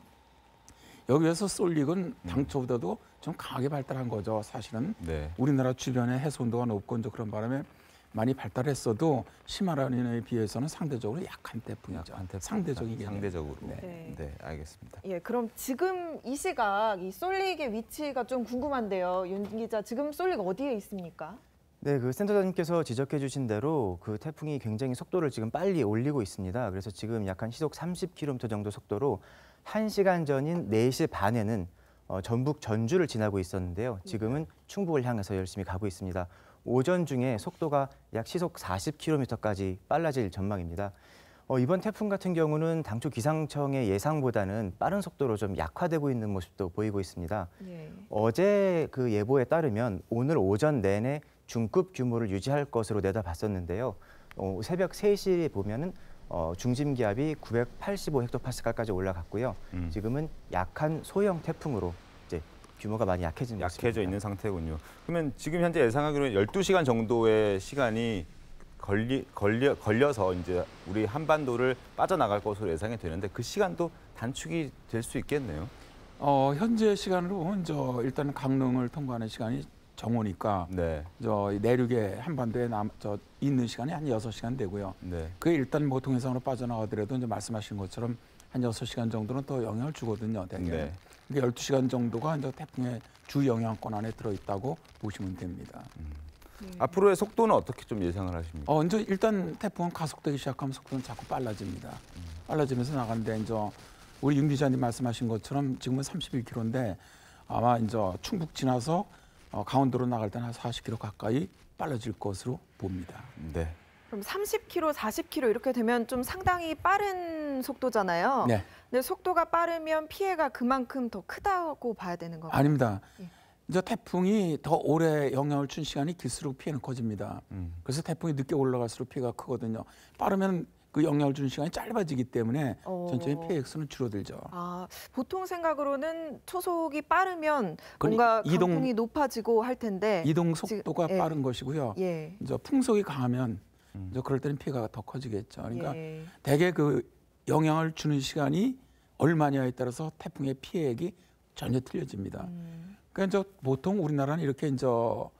여기에서 쏠릭은 당초보다도 좀 강하게 발달한 거죠. 사실은 네. 우리나라 주변에 해수 온도가 높고 이제 그런 바람에 많이 발달했어도 시마론에 비해서는 상대적으로 약한 태풍이죠. 약한 태풍. 상대적이게. 상대적으로. 네. 네. 네, 알겠습니다. 예, 그럼 지금 이 시각 이 쏠릭의 위치가 좀 궁금한데요. 윤 기자, 지금 쏠릭 어디에 있습니까? 네, 그 센터장님께서 지적해 주신 대로 그 태풍이 굉장히 속도를 지금 빨리 올리고 있습니다. 그래서 지금 약 한 시속 삼십 킬로미터 정도 속도로 한 시간 전인 네 시 반에는 어, 전북 전주를 지나고 있었는데요. 지금은 충북을 향해서 열심히 가고 있습니다. 오전 중에 속도가 약 시속 사십 킬로미터까지 빨라질 전망입니다. 어, 이번 태풍 같은 경우는 당초 기상청의 예상보다는 빠른 속도로 좀 약화되고 있는 모습도 보이고 있습니다. 예. 어제 그 예보에 따르면 오늘 오전 내내 중급 규모를 유지할 것으로 내다봤었는데요. 어, 새벽 세 시에 보면은 어, 중심 기압이 구백팔십오 헥토파스칼까지 올라갔고요. 음. 지금은 약한 소형 태풍으로 이제 규모가 많이 약해진 약해져 모습입니다. 있는 상태군요. 그러면 지금 현재 예상하기로는 열두 시간 정도의 시간이 걸리, 걸려, 걸려서 이제 우리 한반도를 빠져나갈 것으로 예상이 되는데 그 시간도 단축이 될 수 있겠네요. 어, 현재 시간으로 보면 저 일단 강릉을 통과하는 시간이 정오니까 네. 저 내륙에 한반도에 남, 저 있는 시간이 한 여섯 시간 되고요. 네. 그게 일단 뭐 동해상으로 빠져나가더라도 이제 말씀하신 것처럼 한 여섯 시간 정도는 더 영향을 주거든요. 대개. 네. 그게 열두 시간 정도가 이제 태풍의 주 영향권 안에 들어있다고 보시면 됩니다. 음. 앞으로의 속도는 어떻게 좀 예상을 하십니까? 어, 이제 일단 태풍은 가속되기 시작하면 속도는 자꾸 빨라집니다. 음. 빨라지면서 나가는데 이제 우리 윤 기자님 말씀하신 것처럼 지금은 삼십일 킬로미터인데 아마 이제 충북 지나서 어, 강원도로 나갈 때는 한 사십 킬로미터 가까이 빨라질 것으로 봅니다. 네. 그럼 삼십 킬로미터, 사십 킬로미터 이렇게 되면 좀 상당히 빠른 속도잖아요. 네. 근데 속도가 빠르면 피해가 그만큼 더 크다고 봐야 되는 건가요? 아닙니다. 예. 이제 태풍이 더 오래 영향을 준 시간이 길수록 피해는 커집니다. 음. 그래서 태풍이 늦게 올라갈수록 피해가 크거든요. 빠르면 그 영향을 주는 시간이 짧아지기 때문에 어. 전체의 피해 액수는 줄어들죠. 아, 보통 생각으로는 초속이 빠르면 그건 뭔가 이동- 강풍이 높아지고 할 텐데 이동 속도가 지금- 예. 빠른 것이고요. 예. 이제 풍속이 강하면 음. 이제 그럴 때는 피해가 더 커지겠죠. 그러니까 예. 대개 그 영향을 주는 시간이 얼마냐에 따라서 태풍의 피해액이 전혀 틀려집니다. 음. 그러니까 이제 보통 우리나라는 이렇게 이제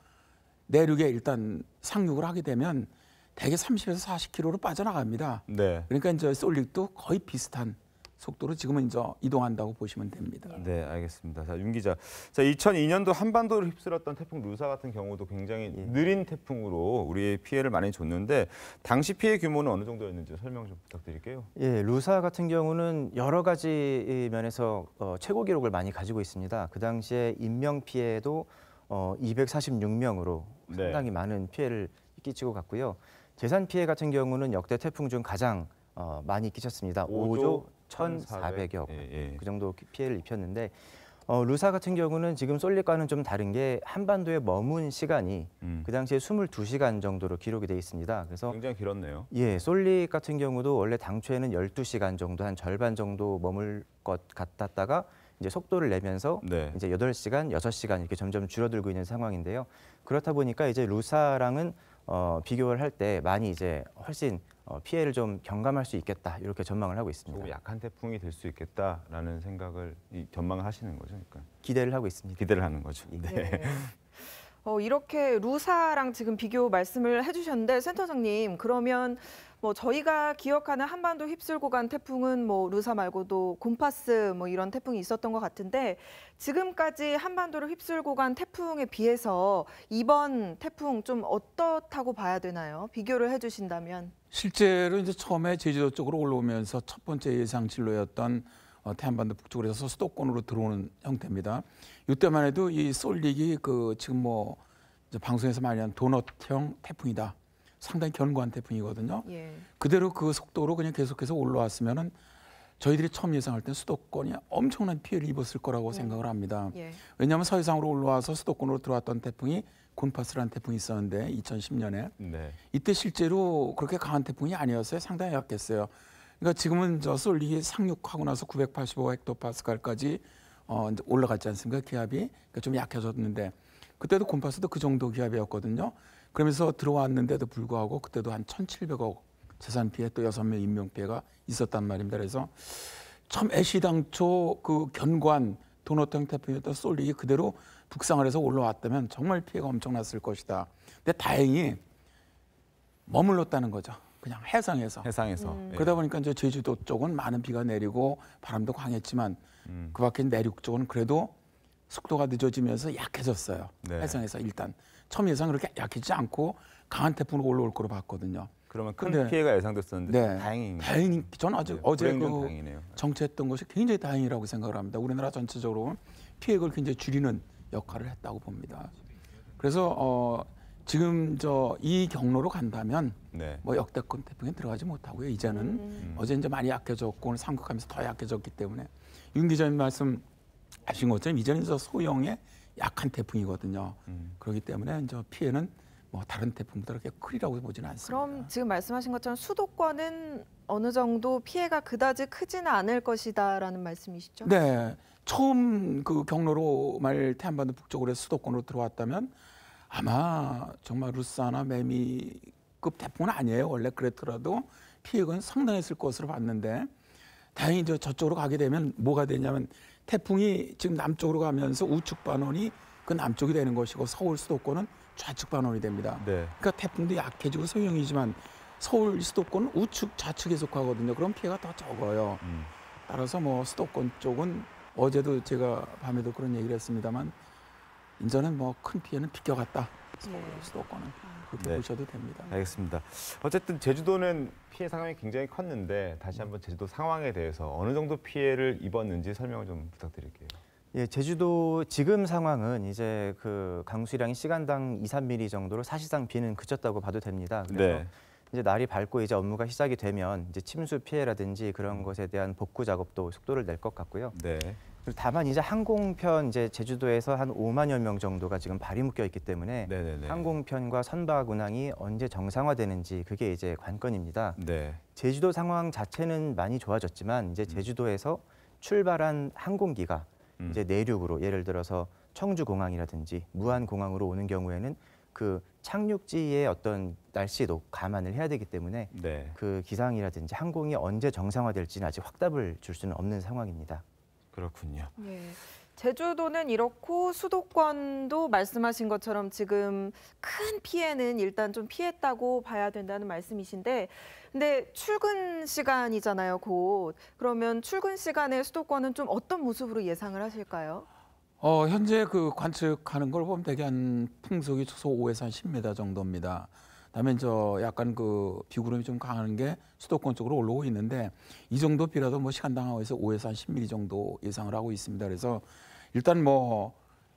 내륙에 일단 상륙을 하게 되면 대개 삼십에서 사십 킬로미터로 빠져나갑니다. 네. 그러니까 이제 쏠릭도 거의 비슷한 속도로 지금은 이제 이동한다고 보시면 됩니다. 네, 알겠습니다. 자, 윤 기자. 자, 이천이 년도 한반도를 휩쓸었던 태풍 루사 같은 경우도 굉장히 느린 태풍으로 우리의 피해를 많이 줬는데 당시 피해 규모는 어느 정도였는지 설명 좀 부탁드릴게요. 예, 루사 같은 경우는 여러 가지 면에서 어, 최고 기록을 많이 가지고 있습니다. 그 당시에 인명 피해도 어, 이백사십육 명으로 네. 상당히 많은 피해를 끼치고 갔고요. 재산 피해 같은 경우는 역대 태풍 중 가장 어, 많이 끼쳤습니다. 오조 천사백억 예, 예. 그 정도 피해를 입혔는데 어, 루사 같은 경우는 지금 쏠릭과는 좀 다른 게 한반도에 머문 시간이 음. 그 당시에 이십이 시간 정도로 기록이 돼 있습니다. 그래서 굉장히 길었네요. 예, 쏠릭 같은 경우도 원래 당초에는 열두 시간 정도 한 절반 정도 머물 것 같았다가 이제 속도를 내면서 네. 이제 여덟 시간, 여섯 시간 이렇게 점점 줄어들고 있는 상황인데요. 그렇다 보니까 이제 루사랑은 어, 비교를 할 때 많이 이제 훨씬 어, 피해를 좀 경감할 수 있겠다 이렇게 전망을 하고 있습니다. 조금 약한 태풍이 될 수 있겠다라는 생각을 이, 전망을 하시는 거죠, 그러니까 기대를 하고 있습니다. 기대를 하는 거죠. 네. 네. 어, 이렇게 루사랑 지금 비교 말씀을 해주셨는데 센터장님, 그러면 뭐 저희가 기억하는 한반도 휩쓸고 간 태풍은 뭐 루사 말고도 곰파스 뭐 이런 태풍이 있었던 것 같은데 지금까지 한반도를 휩쓸고 간 태풍에 비해서 이번 태풍 좀 어떻다고 봐야 되나요? 비교를 해주신다면. 실제로 이제 처음에 제주도 쪽으로 올라오면서 첫 번째 예상 진로였던 어, 태안반도 북쪽으로 해서 수도권으로 들어오는 형태입니다. 이때만 해도 이 쏠릭이 그 지금 뭐 이제 방송에서 많이 한 도넛형 태풍이다. 상당히 견고한 태풍이거든요. 예. 그대로 그 속도로 그냥 계속해서 올라왔으면은 저희들이 처음 예상할 때 수도권이 엄청난 피해를 입었을 거라고 네. 생각을 합니다. 예. 왜냐하면 서해상으로 올라와서 수도권으로 들어왔던 태풍이 곤파스라는 태풍이 있었는데 이천십 년에 네. 이때 실제로 그렇게 강한 태풍이 아니었어요. 상당히 약했어요. 그러니까 지금은 저 쏠릭이 상륙하고 나서 구백팔십오 헥토파스칼까지 어, 이제 올라갔지 않습니까? 기압이 그러니까 좀 약해졌는데 그때도 곤파스도 그 정도 기압이었거든요. 그러면서 들어왔는데도 불구하고 그때도 한 천칠백억 재산 피해 또 여섯 명 인명 피해가 있었단 말입니다. 그래서 참 애시당초 그 견고한 도넛형 태풍이었던 쏠릭이 그대로 북상을 해서 올라왔다면 정말 피해가 엄청났을 것이다. 근데 다행히 머물렀다는 거죠. 그냥 해상에서. 해상에서. 음. 그러다 보니까 이제 제주도 쪽은 많은 비가 내리고 바람도 강했지만 음. 그 밖에 내륙 쪽은 그래도 속도가 늦어지면서 약해졌어요. 네. 해상에서 일단 처음 예상 그렇게 약해지지 않고 강한 태풍으로 올라올 거로 봤거든요. 그러면 큰 근데, 피해가 예상됐었는데 네, 다행인 다행히 저는 아주 네, 어제 그 다행이네요. 정체했던 것이 굉장히 다행이라고 생각을 합니다. 우리나라 전체적으로 피해를 굉장히 줄이는 역할을 했다고 봅니다. 그래서 어, 지금 저 이 경로로 간다면 네. 뭐 역대급 태풍에 들어가지 못하고요. 이제는 음. 어제 이제 많이 약해졌고 오늘 상륙하면서 더 약해졌기 때문에 윤 기자님 말씀하신 것처럼 이제는 저 소형의 약한 태풍이거든요. 음. 그렇기 때문에 이제 피해는 뭐 다른 태풍보다 그렇게 크리라고 보지는 않습니다. 그럼 지금 말씀하신 것처럼 수도권은 어느 정도 피해가 그다지 크지는 않을 것이다라는 말씀이시죠? 네, 처음 그 경로로 말 태안반도 북쪽으로 해서 수도권으로 들어왔다면 아마 정말 루사나 매미급 태풍은 아니에요. 원래 그랬더라도 피해가 상당했을 것으로 봤는데 다행히 저 저쪽으로 가게 되면 뭐가 되냐면 태풍이 지금 남쪽으로 가면서 우측 반원이 그 남쪽이 되는 것이고 서울 수도권은 좌측 반원이 됩니다. 네. 그러니까 태풍도 약해지고 소형이지만 서울 수도권은 우측 좌측에 속하거든요. 그럼 피해가 더 적어요. 음. 따라서 뭐 수도권 쪽은 어제도 제가 밤에도 그런 얘기를 했습니다만 이제는 뭐 큰 피해는 비껴갔다. 서울 수도권은 그렇게 네. 보셔도 됩니다. 알겠습니다. 어쨌든 제주도는 피해 상황이 굉장히 컸는데 다시 한번 제주도 상황에 대해서 어느 정도 피해를 입었는지 설명을 좀 부탁드릴게요. 예, 제주도 지금 상황은 이제 그 강수량이 시간당 이, 삼 밀리미터 정도로 사실상 비는 그쳤다고 봐도 됩니다. 그래서 네. 이제 날이 밝고 이제 업무가 시작이 되면 이제 침수 피해라든지 그런 것에 대한 복구 작업도 속도를 낼 것 같고요. 네. 다만 이제 항공편 이제 제주도에서 한 오만여 명 정도가 지금 발이 묶여 있기 때문에 네네네. 항공편과 선박 운항이 언제 정상화되는지 그게 이제 관건입니다. 네. 제주도 상황 자체는 많이 좋아졌지만 이제 제주도에서 출발한 항공기가 음. 이제 내륙으로 예를 들어서 청주공항이라든지 무안공항으로 오는 경우에는 그 착륙지의 어떤 날씨도 감안을 해야 되기 때문에 네. 그 기상이라든지 항공이 언제 정상화될지는 아직 확답을 줄 수는 없는 상황입니다. 그렇군요. 네. 제주도는 이렇고 수도권도 말씀하신 것처럼 지금 큰 피해는 일단 좀 피했다고 봐야 된다는 말씀이신데 근데 출근 시간이잖아요, 곧. 그러면 출근 시간에 수도권은 좀 어떤 모습으로 예상을 하실까요? 어, 현재 그 관측하는 걸 보면 대개 한 풍속이 초속 오에서 한 십 미터 정도입니다. 그다음에 저 약간 그 비구름이 좀 강한 게 수도권 쪽으로 올라오고 있는데 이 정도 비라도 뭐 시간당하고에서 오에서 한 십 미터 정도 예상을 하고 있습니다. 그래서 일단 뭐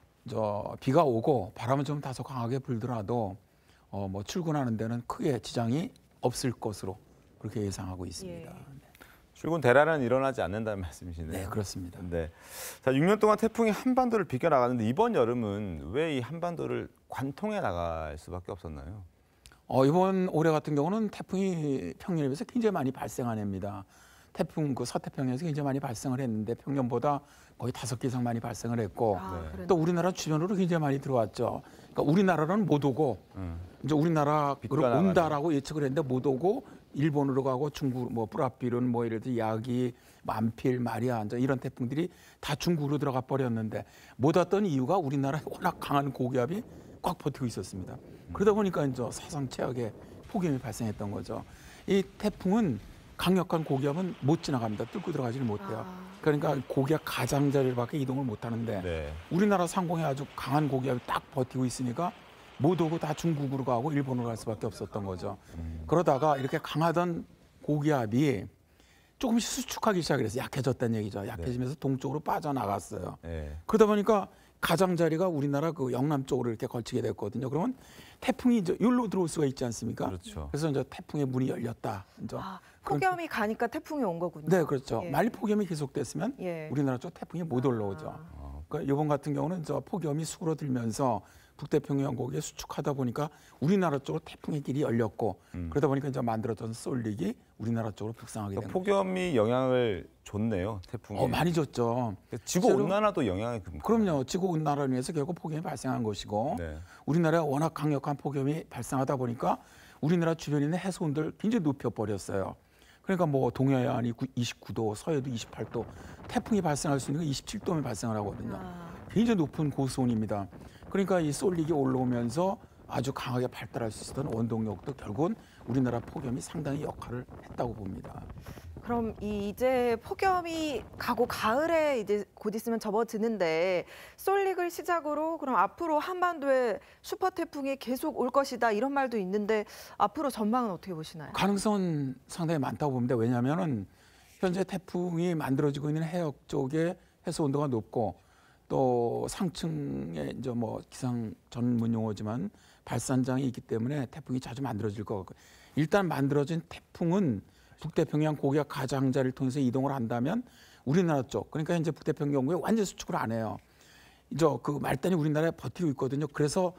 저 비가 오고 바람은 좀 다소 강하게 불더라도 어 뭐 출근하는 데는 크게 지장이 없을 것으로 그렇게 예상하고 있습니다. 예. 출근 대란은 일어나지 않는다는 말씀이시네요. 네, 그렇습니다. 네. 자, 육 년 동안 태풍이 한반도를 비껴 나갔는데 이번 여름은 왜 이 한반도를 관통해 나갈 수밖에 없었나요? 어, 이번 올해 같은 경우는 태풍이 평년에 비해서 굉장히 많이 발생한 해입니다. 태풍 그 서태평양에서 굉장히 많이 발생을 했는데 평년보다 거의 다섯 개 이상 많이 발생을 했고 아, 네. 또 우리나라 주변으로 굉장히 많이 들어왔죠. 그러니까 우리나라는 못 오고 음. 이제 우리나라로 온다라고 예측을 했는데 못 오고 일본으로 가고 중국 뭐 뿌라필은 뭐 예를 들어 야기, 만필, 마리아 이런 태풍들이 다 중국으로 들어가 버렸는데 못 왔던 이유가 우리나라에 워낙 강한 고기압이 꽉 버티고 있었습니다. 그러다 보니까 이제 사상 최악의 폭염이 발생했던 거죠. 이 태풍은 강력한 고기압은 못 지나갑니다. 뚫고 들어가지를 못해요. 아. 그러니까 고기압 가장자리밖에 이동을 못 하는데 네. 우리나라 상공에 아주 강한 고기압이 딱 버티고 있으니까 못 오고 다 중국으로 가고 일본으로 갈 수밖에 없었던 거죠. 음. 그러다가 이렇게 강하던 고기압이 조금씩 수축하기 시작했어요. 약해졌다는 얘기죠. 약해지면서 네. 동쪽으로 빠져나갔어요. 네. 그러다 보니까 가장자리가 우리나라 그 영남 쪽으로 이렇게 걸치게 됐거든요. 그러면 태풍이 이제 여기로 들어올 수가 있지 않습니까? 그렇죠. 그래서 이제 태풍의 문이 열렸다. 이제 아, 폭염이 가니까 태풍이 온 거군요. 네, 그렇죠. 예. 만일 폭염이 계속됐으면 예. 우리나라 쪽 태풍이 못 올라오죠. 아. 그러니까 이번 같은 경우는 저 폭염이 수그러들면서 북태평양 고기에 수축하다 보니까 우리나라 쪽으로 태풍의 길이 열렸고 음. 그러다 보니까 이제 만들어진 쏠릭이 우리나라 쪽으로 북상하게 된 그러니까 폭염이 영향을 줬네요, 태풍이. 어, 많이 줬죠. 지구 온난화도 영향이 큽니까? 그럼요. 지구 온난화로 인해서 결국 폭염이 발생한 것이고 네. 우리나라에 워낙 강력한 폭염이 발생하다 보니까 우리나라 주변에 있는 해수온도를 굉장히 높여버렸어요. 그러니까 뭐 동해안이 이십구 도, 서해도 이십팔 도, 태풍이 발생할 수 있는 게 이십칠 도면 발생을 하거든요. 아. 굉장히 높은 고수온입니다. 그러니까 이 쏠릭이 올라오면서 아주 강하게 발달할 수 있었던 원동력도 결국은 우리나라 폭염이 상당히 역할을 했다고 봅니다. 그럼 이제 폭염이 가고 가을에 이제 곧 있으면 접어드는데 쏠릭을 시작으로 그럼 앞으로 한반도에 슈퍼 태풍이 계속 올 것이다 이런 말도 있는데 앞으로 전망은 어떻게 보시나요? 가능성은 상당히 많다고 봅니다. 왜냐하면은 현재 태풍이 만들어지고 있는 해역 쪽에 해수 온도가 높고 또 상층에 이제 뭐 기상 전문 용어지만 발산장이 있기 때문에 태풍이 자주 만들어질 것 같고 일단 만들어진 태풍은 북태평양 고기가 가장자리를 통해서 이동을 한다면 우리나라 쪽 그러니까 현재 북태평양 경우에 완전 수축을 안 해요. 이제 그 말단이 우리나라에 버티고 있거든요. 그래서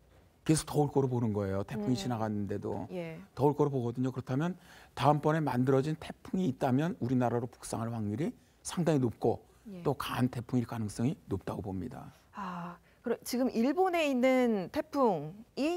계속 더울 거로 보는 거예요. 태풍이 음. 지나갔는데도 예. 더울 거로 보거든요. 그렇다면 다음번에 만들어진 태풍이 있다면 우리나라로 북상할 확률이 상당히 높고 예. 또 강한 태풍일 가능성이 높다고 봅니다. 아, 그럼 지금 일본에 있는 태풍이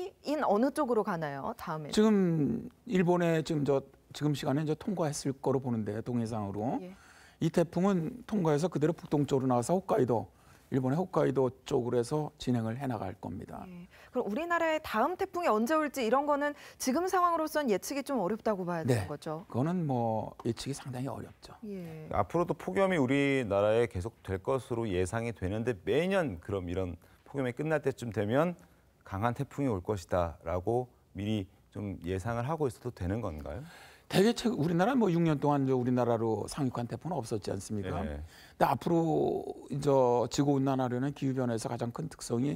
인 어느 쪽으로 가나요? 다음에? 지금 일본에 지금 저 지금 시간에 이제 통과했을 거로 보는데 동해상으로 예. 이 태풍은 통과해서 그대로 북동쪽으로 나와서 홋카이도 일본의 홋카이도 쪽으로 해서 진행을 해나갈 겁니다. 예. 그럼 우리나라의 다음 태풍이 언제 올지 이런 거는 지금 상황으로서는 예측이 좀 어렵다고 봐야 되는 네. 거죠? 그거는 뭐 예측이 상당히 어렵죠. 예. 앞으로도 폭염이 우리나라에 계속 될 것으로 예상이 되는데 매년 그럼 이런 폭염이 끝날 때쯤 되면 강한 태풍이 올 것이다라고 미리 좀 예상을 하고 있어도 되는 건가요? 대개 우리나라 뭐 육 년 동안 우리나라로 상륙한 태풍은 없었지 않습니까? 네. 근데 앞으로 이제 지구 온난화라는 기후 변화에서 가장 큰 특성이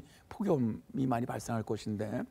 폭염이 많이 발생할 것인데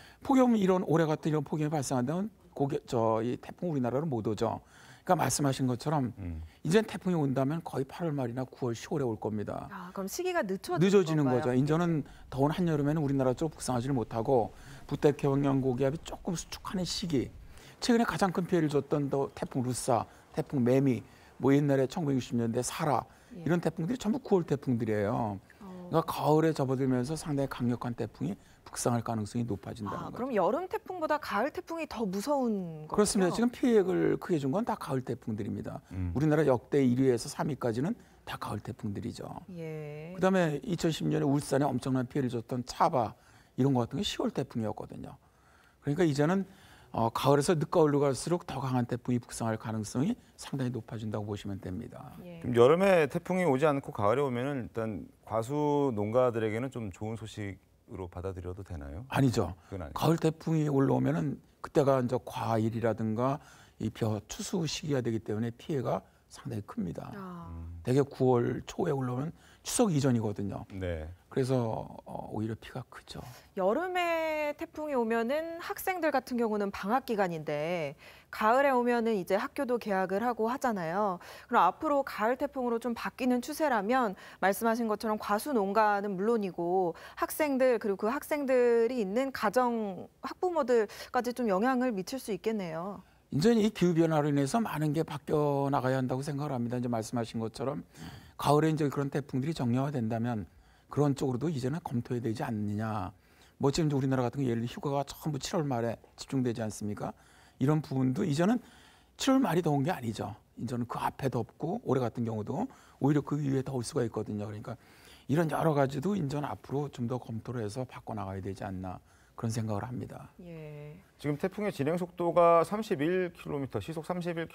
폭염 이런 올해 같은 이런 폭염이 발생한다면 고개 저이 태풍 우리나라로 못 오죠. 그러니까 말씀하신 것처럼 음. 이제 태풍이 온다면 거의 팔월 말이나 구월, 시월에 올 겁니다. 아, 그럼 시기가 늦춰지는 늦어지는 건가요? 거죠. 이제는 더운 한여름에는 우리나라 쪽 북상하지를 못하고 북태평양 고기압이 조금 수축하는 시기. 최근에 가장 큰 피해를 줬던 또 태풍 루사, 태풍 매미, 뭐 옛날에 천구백육십 년대 사라 예. 이런 태풍들이 전부 구월 태풍들이에요. 어. 그러니까 가을에 접어들면서 상당히 강력한 태풍이 북상할 가능성이 높아진다는 아, 거죠. 그럼 여름 태풍보다 가을 태풍이 더 무서운 거죠? 그렇습니다. 지금 피해를 크게 준 건 다 가을 태풍들입니다. 음. 우리나라 역대 일 위에서 삼 위까지는 다 가을 태풍들이죠. 예. 그다음에 이천십 년에 울산에 엄청난 피해를 줬던 차바 이런 것 같은 게 시월 태풍이었거든요. 그러니까 이제는 어, 가을에서 늦가을로 갈수록 더 강한 태풍이 북상할 가능성이 상당히 높아진다고 보시면 됩니다. 예. 그럼 여름에 태풍이 오지 않고 가을에 오면은 일단 과수 농가들에게는 좀 좋은 소식으로 받아들여도 되나요? 아니죠. 가을 태풍이 올라오면은 그때가 이제 과일이라든가 이 벼 추수 시기가 되기 때문에 피해가 상당히 큽니다. 아. 대개 구월 초에 올라오면 추석 이전이거든요. 네. 그래서 어, 오히려 피가 크죠. 여름에 태풍이 오면은 학생들 같은 경우는 방학 기간인데 가을에 오면은 이제 학교도 개학을 하고 하잖아요. 그럼 앞으로 가을 태풍으로 좀 바뀌는 추세라면 말씀하신 것처럼 과수 농가는 물론이고 학생들 그리고 그 학생들이 있는 가정 학부모들까지 좀 영향을 미칠 수 있겠네요. 이제 이 기후 변화로 인해서 많은 게 바뀌어 나가야 한다고 생각을 합니다. 이제 말씀하신 것처럼 가을에 이제 그런 태풍들이 정량화된다면 그런 쪽으로도 이제는 검토해야 되지 않느냐. 뭐 지금 우리나라 같은 경우 예를 들어 휴가가 전부 칠월 말에 집중되지 않습니까? 이런 부분도 이제는 칠월 말이 더운 게 아니죠. 이제는 그 앞에 덥고 올해 같은 경우도 오히려 그 위에 더울 수가 있거든요. 그러니까 이런 여러 가지도 이제는 앞으로 좀 더 검토를 해서 바꿔나가야 되지 않나. 그런 생각을 합니다. 예. 지금 태풍의 진행 속도가 삼십일 킬로미터, 시속 삼십일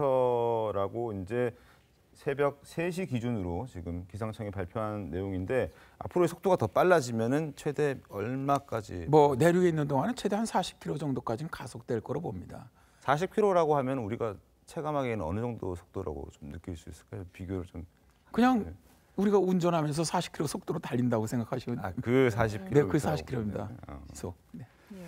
킬로미터라고 이제 새벽 세 시 기준으로 지금 기상청이 발표한 내용인데 앞으로의 속도가 더 빨라지면은 최대 얼마까지? 뭐 내륙에 있는 동안은 최대 한 사십 킬로미터 정도까지는 가속될 거로 봅니다. 사십 킬로미터라고 하면 우리가 체감하기에는 어느 정도 속도라고 좀 느낄 수 있을까요? 비교를 좀. 그냥 네. 우리가 운전하면서 사십 킬로미터 속도로 달린다고 생각하시면. 아, 그 사십 킬로미터. 네, 그 사십 킬로미터입니다. 어. 속. 네.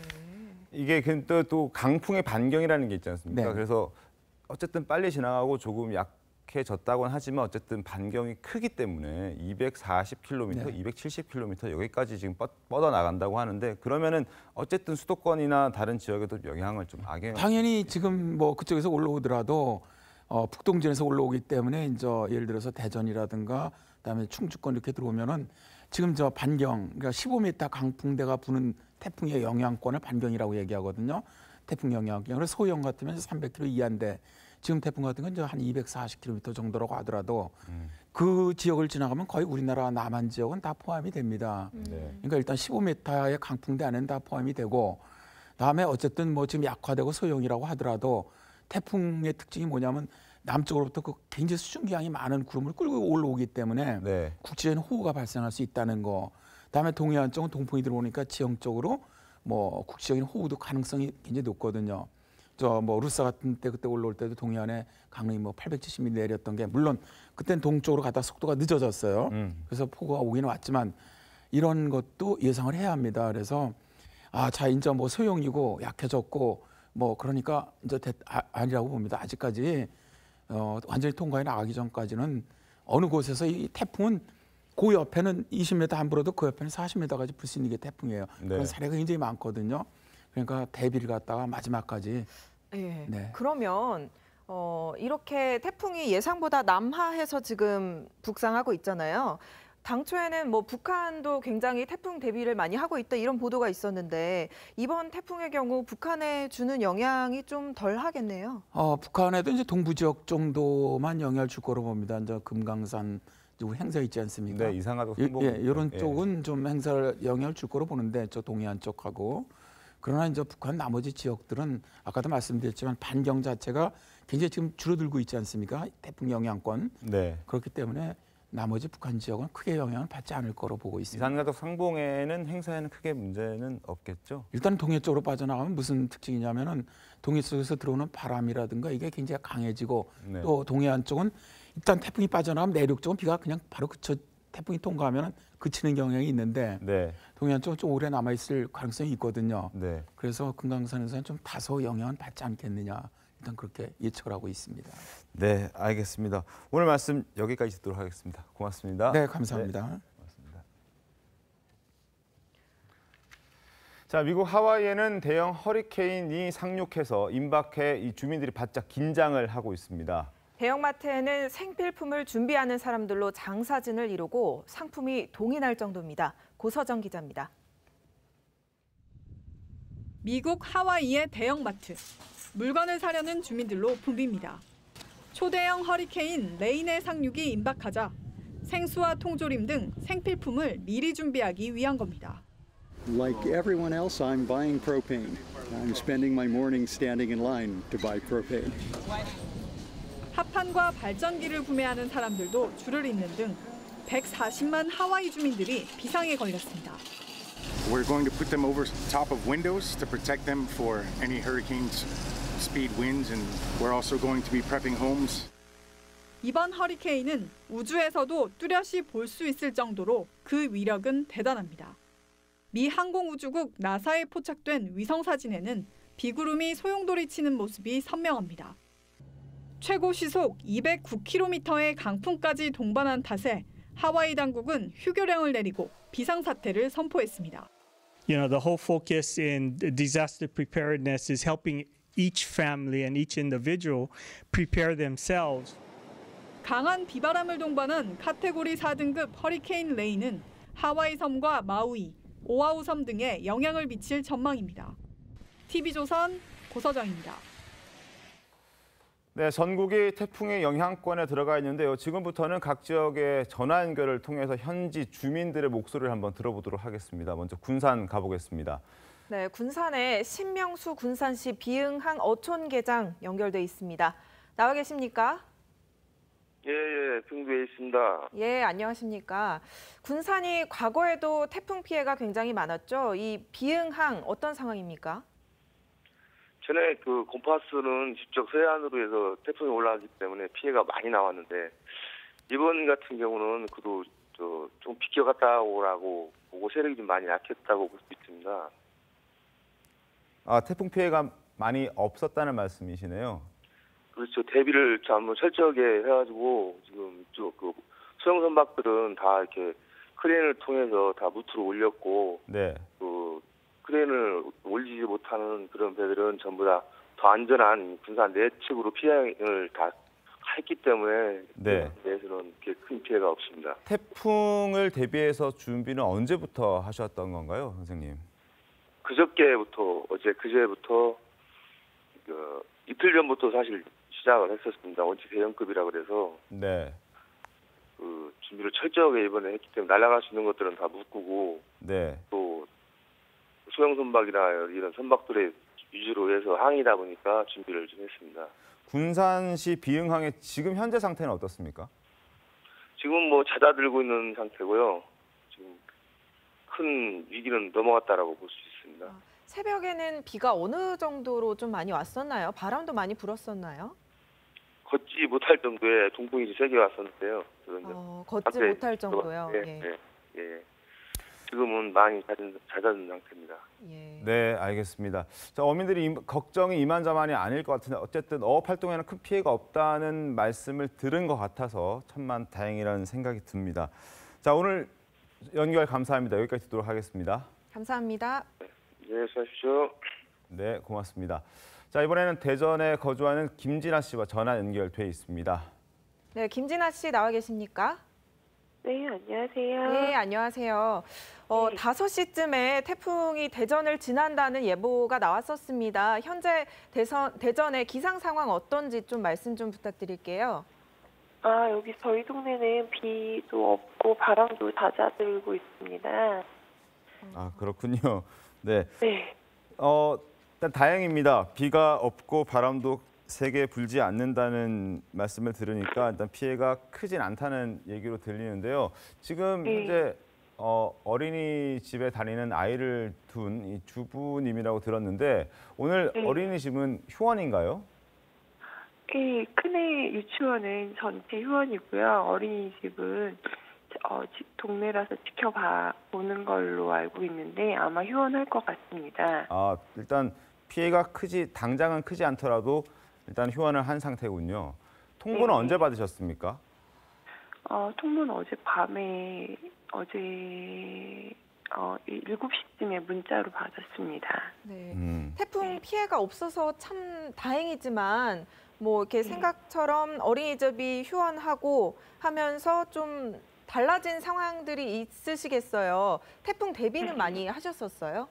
이게 또, 또 강풍의 반경이라는 게 있지 않습니까? 네. 그래서 어쨌든 빨리 지나가고 조금 약해졌다고는 하지만 어쨌든 반경이 크기 때문에 이백사십 킬로미터, 네. 이백칠십 킬로미터 여기까지 지금 뻗, 뻗어 나간다고 하는데 그러면은 어쨌든 수도권이나 다른 지역에도 영향을 좀 악영. 당연히 지금 뭐 그쪽에서 올라오더라도 어, 북동진에서 올라오기 때문에 이제 예를 들어서 대전이라든가 그다음에 충주권 이렇게 들어오면은 지금 저 반경 그러니까 십오 미터 강풍대가 부는 태풍의 영향권을 반경이라고 얘기하거든요. 태풍 영향권. 그래서 소형 같으면 삼백 킬로미터 이하인데 지금 태풍 같은 건 이제 한 이백사십 킬로미터 정도라고 하더라도 음. 그 지역을 지나가면 거의 우리나라 남한 지역은 다 포함이 됩니다. 음. 네. 그러니까 일단 십오 미터의 강풍대 안에는 다 포함이 되고 다음에 어쨌든 뭐 지금 약화되고 소형이라고 하더라도 태풍의 특징이 뭐냐면 남쪽으로부터 그 굉장히 수증기량이 많은 구름을 끌고 올라오기 때문에 네. 국지적인 호우가 발생할 수 있다는 거. 다음에 동해안 쪽은 동풍이 들어오니까 지형적으로 뭐 국지적인 호우도 가능성이 굉장히 높거든요. 저 뭐 루사 같은 때 그때 올라올 때도 동해안에 강릉이 뭐 팔백칠십 밀리미터 내렸던 게 물론 그때는 동쪽으로 가다 속도가 늦어졌어요. 음. 그래서 폭우가 오기는 왔지만 이런 것도 예상을 해야 합니다. 그래서 아, 자 이제 뭐 소형이고 약해졌고 뭐 그러니까 이제 대, 아, 아니라고 봅니다. 아직까지 어, 완전히 통과해 나가기 전까지는 어느 곳에서 이 태풍은 그 옆에는 이십 미터 안 불어도 그 옆에는 사십 미터까지 불 수 있는 게 태풍이에요. 네. 그런 사례가 굉장히 많거든요. 그러니까 대비를 갖다가 마지막까지. 네. 네. 그러면 어, 이렇게 태풍이 예상보다 남하해서 지금 북상하고 있잖아요. 당초에는 뭐 북한도 굉장히 태풍 대비를 많이 하고 있다 이런 보도가 있었는데 이번 태풍의 경우 북한에 주는 영향이 좀 덜 하겠네요. 어, 북한에도 이제 동부 지역 정도만 영향을 줄 거로 봅니다. 이제 금강산 행사 있지 않습니까? 네, 이상하도 예, 예, 이런 예. 쪽은 좀 행사 영향을 줄 거로 보는데 저 동해안 쪽하고 그러나 이제 북한 나머지 지역들은 아까도 말씀드렸지만 반경 자체가 굉장히 지금 줄어들고 있지 않습니까? 태풍 영향권. 네. 그렇기 때문에 나머지 북한 지역은 크게 영향을 받지 않을 거로 보고 있습니다. 이산가족 상봉에는 행사에는 크게 문제는 없겠죠? 일단 동해 쪽으로 빠져나가면 무슨 특징이냐면은 동해 쪽에서 들어오는 바람이라든가 이게 굉장히 강해지고 네. 또 동해안 쪽은 일단 태풍이 빠져나가면 내륙 쪽은 비가 그냥 바로 그쳐 태풍이 통과하면 그치는 경향이 있는데 네. 동해안 쪽은 좀 오래 남아 있을 가능성이 있거든요. 네. 그래서 금강산에서는 좀 다소 영향은 받지 않겠느냐. 일단 그렇게 예측을 하고 있습니다. 네, 알겠습니다. 오늘 말씀 여기까지 듣도록 하겠습니다. 고맙습니다. 네, 감사합니다. 네, 고맙습니다. 자, 미국 하와이에는 대형 허리케인이 상륙해서 임박해 이 주민들이 바짝 긴장을 하고 있습니다. 대형마트에는 생필품을 준비하는 사람들로 장사진을 이루고 상품이 동이 날 정도입니다. 고서정 기자입니다. 미국 하와이의 대형마트. 물건을 사려는 주민들로 붐빕니다. 초대형 허리케인 레인의 상륙이 임박하자 생수와 통조림 등 생필품을 미리 준비하기 위한 겁니다. Like everyone else, I'm buying propane. I'm spending my morning standing in line to buy propane. 합판과 발전기를 구매하는 사람들도 줄을 잇는 등 백사십만 하와이 주민들이 비상에 걸렸습니다. We're going to put them over top of windows to protect them for any hurricanes, speed winds, and we're also going to be prepping homes. 이번 허리케인은 우주에서도 뚜렷이 볼 수 있을 정도로 그 위력은 대단합니다. 미 항공우주국 나사에 포착된 위성 사진에는 비구름이 소용돌이 치는 모습이 선명합니다. 최고 시속 이백구 킬로미터의 강풍까지 동반한 탓에 하와이 당국은 휴교령을 내리고 비상사태를 선포했습니다. You know, the whole focus in disaster preparedness is helping each family and each individual prepare themselves. 강한 비바람을 동반한 카테고리 사 등급 허리케인 레인은 하와이 섬과 마우이, 오아후 섬 등에 영향을 미칠 전망입니다. 티비조선 고서정입니다. 네, 전국이 태풍의 영향권에 들어가 있는데요. 지금부터는 각 지역의 전화 연결을 통해서 현지 주민들의 목소리를 한번 들어보도록 하겠습니다. 먼저 군산 가보겠습니다. 네, 군산의 신명수 군산시 비흥항 어촌계장 연결돼 있습니다. 나와 계십니까? 예, 예, 중부에 있습니다. 예, 안녕하십니까. 군산이 과거에도 태풍 피해가 굉장히 많았죠. 이 비흥항 어떤 상황입니까? 전에 그 곰파스는 직접 서해안으로 해서 태풍이 올라왔기 때문에 피해가 많이 나왔는데 이번 같은 경우는 그도 저 좀 비켜갔다고 보고 세력이 좀 많이 약했다고 볼 수 있습니다. 아, 태풍 피해가 많이 없었다는 말씀이시네요. 그렇죠. 대비를 참 철저하게 해가지고 지금 이쪽 그 수영 선박들은 다 이렇게 크레인을 통해서 다 무트로 올렸고, 네. 그 크레인을 올리지 못하는 그런 배들은 전부 다 더 안전한 군산 내측으로 피행을 다 했기 때문에 네. 내에서는 이렇게 큰 피해가 없습니다. 태풍을 대비해서 준비는 언제부터 하셨던 건가요, 선생님? 그저께부터 어제 그제부터 그 이틀 전부터 사실 시작을 했었습니다. 원체 대형급이라 그래서 네. 그 준비를 철저하게 이번에 했기 때문에 날아갈 수 있는 것들은 다 묶고 네. 또 소형 선박이나 이런 선박들의 위주로 해서 항이다 보니까 준비를 좀 했습니다. 군산시 비응항의 지금 현재 상태는 어떻습니까? 지금 뭐 잦아들고 있는 상태고요. 지금 큰 위기는 넘어갔다라고 볼 수 있습니다. 새벽에는 비가 어느 정도로 좀 많이 왔었나요? 바람도 많이 불었었나요? 걷지 못할 정도의 동풍이 세게 왔었는데요. 어, 걷지 못할 정도요. 예, 예. 예, 예. 지금은 많이 잦은, 잦은 상태입니다. 예. 네, 알겠습니다. 자, 어민들이 임, 걱정이 이만저만이 아닐 것 같은데 어쨌든 어업 활동에는 큰 피해가 없다는 말씀을 들은 것 같아서 천만 다행이라는 생각이 듭니다. 자, 오늘 연결 감사합니다. 여기까지 듣도록 하겠습니다. 감사합니다. 네, 수고하십시오. 네, 고맙습니다. 자, 이번에는 대전에 거주하는 김진아 씨와 전화 연결돼 있습니다. 네, 김진아 씨 나와 계십니까? 네, 안녕하세요. 네, 안녕하세요. 어, 네. 다섯 시쯤에 태풍이 대전을 지난다는 예보가 나왔었습니다. 현재 대선, 대전의 기상 상황 어떤지 좀 말씀 좀 부탁드릴게요. 아, 여기 저희 동네는 비도 없고 바람도 잦아들고 있습니다. 아, 그렇군요. 네. 네. 어, 일단 다행입니다. 비가 없고 바람도 세게 불지 않는다는 말씀을 들으니까 일단 피해가 크진 않다는 얘기로 들리는데요. 지금 네. 현재 어, 어린이집에 다니는 아이를 둔 이 주부님이라고 들었는데 오늘 네. 어린이집은 휴원인가요? 네, 큰애 유치원은 전체 휴원이고요. 어린이집은 어, 집 동네라서 지켜봐 보는 걸로 알고 있는데 아마 휴원할 것 같습니다. 아, 일단 피해가 크지 당장은 크지 않더라도 일단 휴원을 한 상태군요. 통보는 네. 언제 받으셨습니까? 어, 통보는 어제 밤에 어제 어, 일곱 시쯤에 문자로 받았습니다. 네. 음. 태풍 피해가 없어서 참 다행이지만 뭐 이렇게 생각처럼 어린이집이 휴원하고 하면서 좀 달라진 상황들이 있으시겠어요. 태풍 대비는 많이 하셨었어요?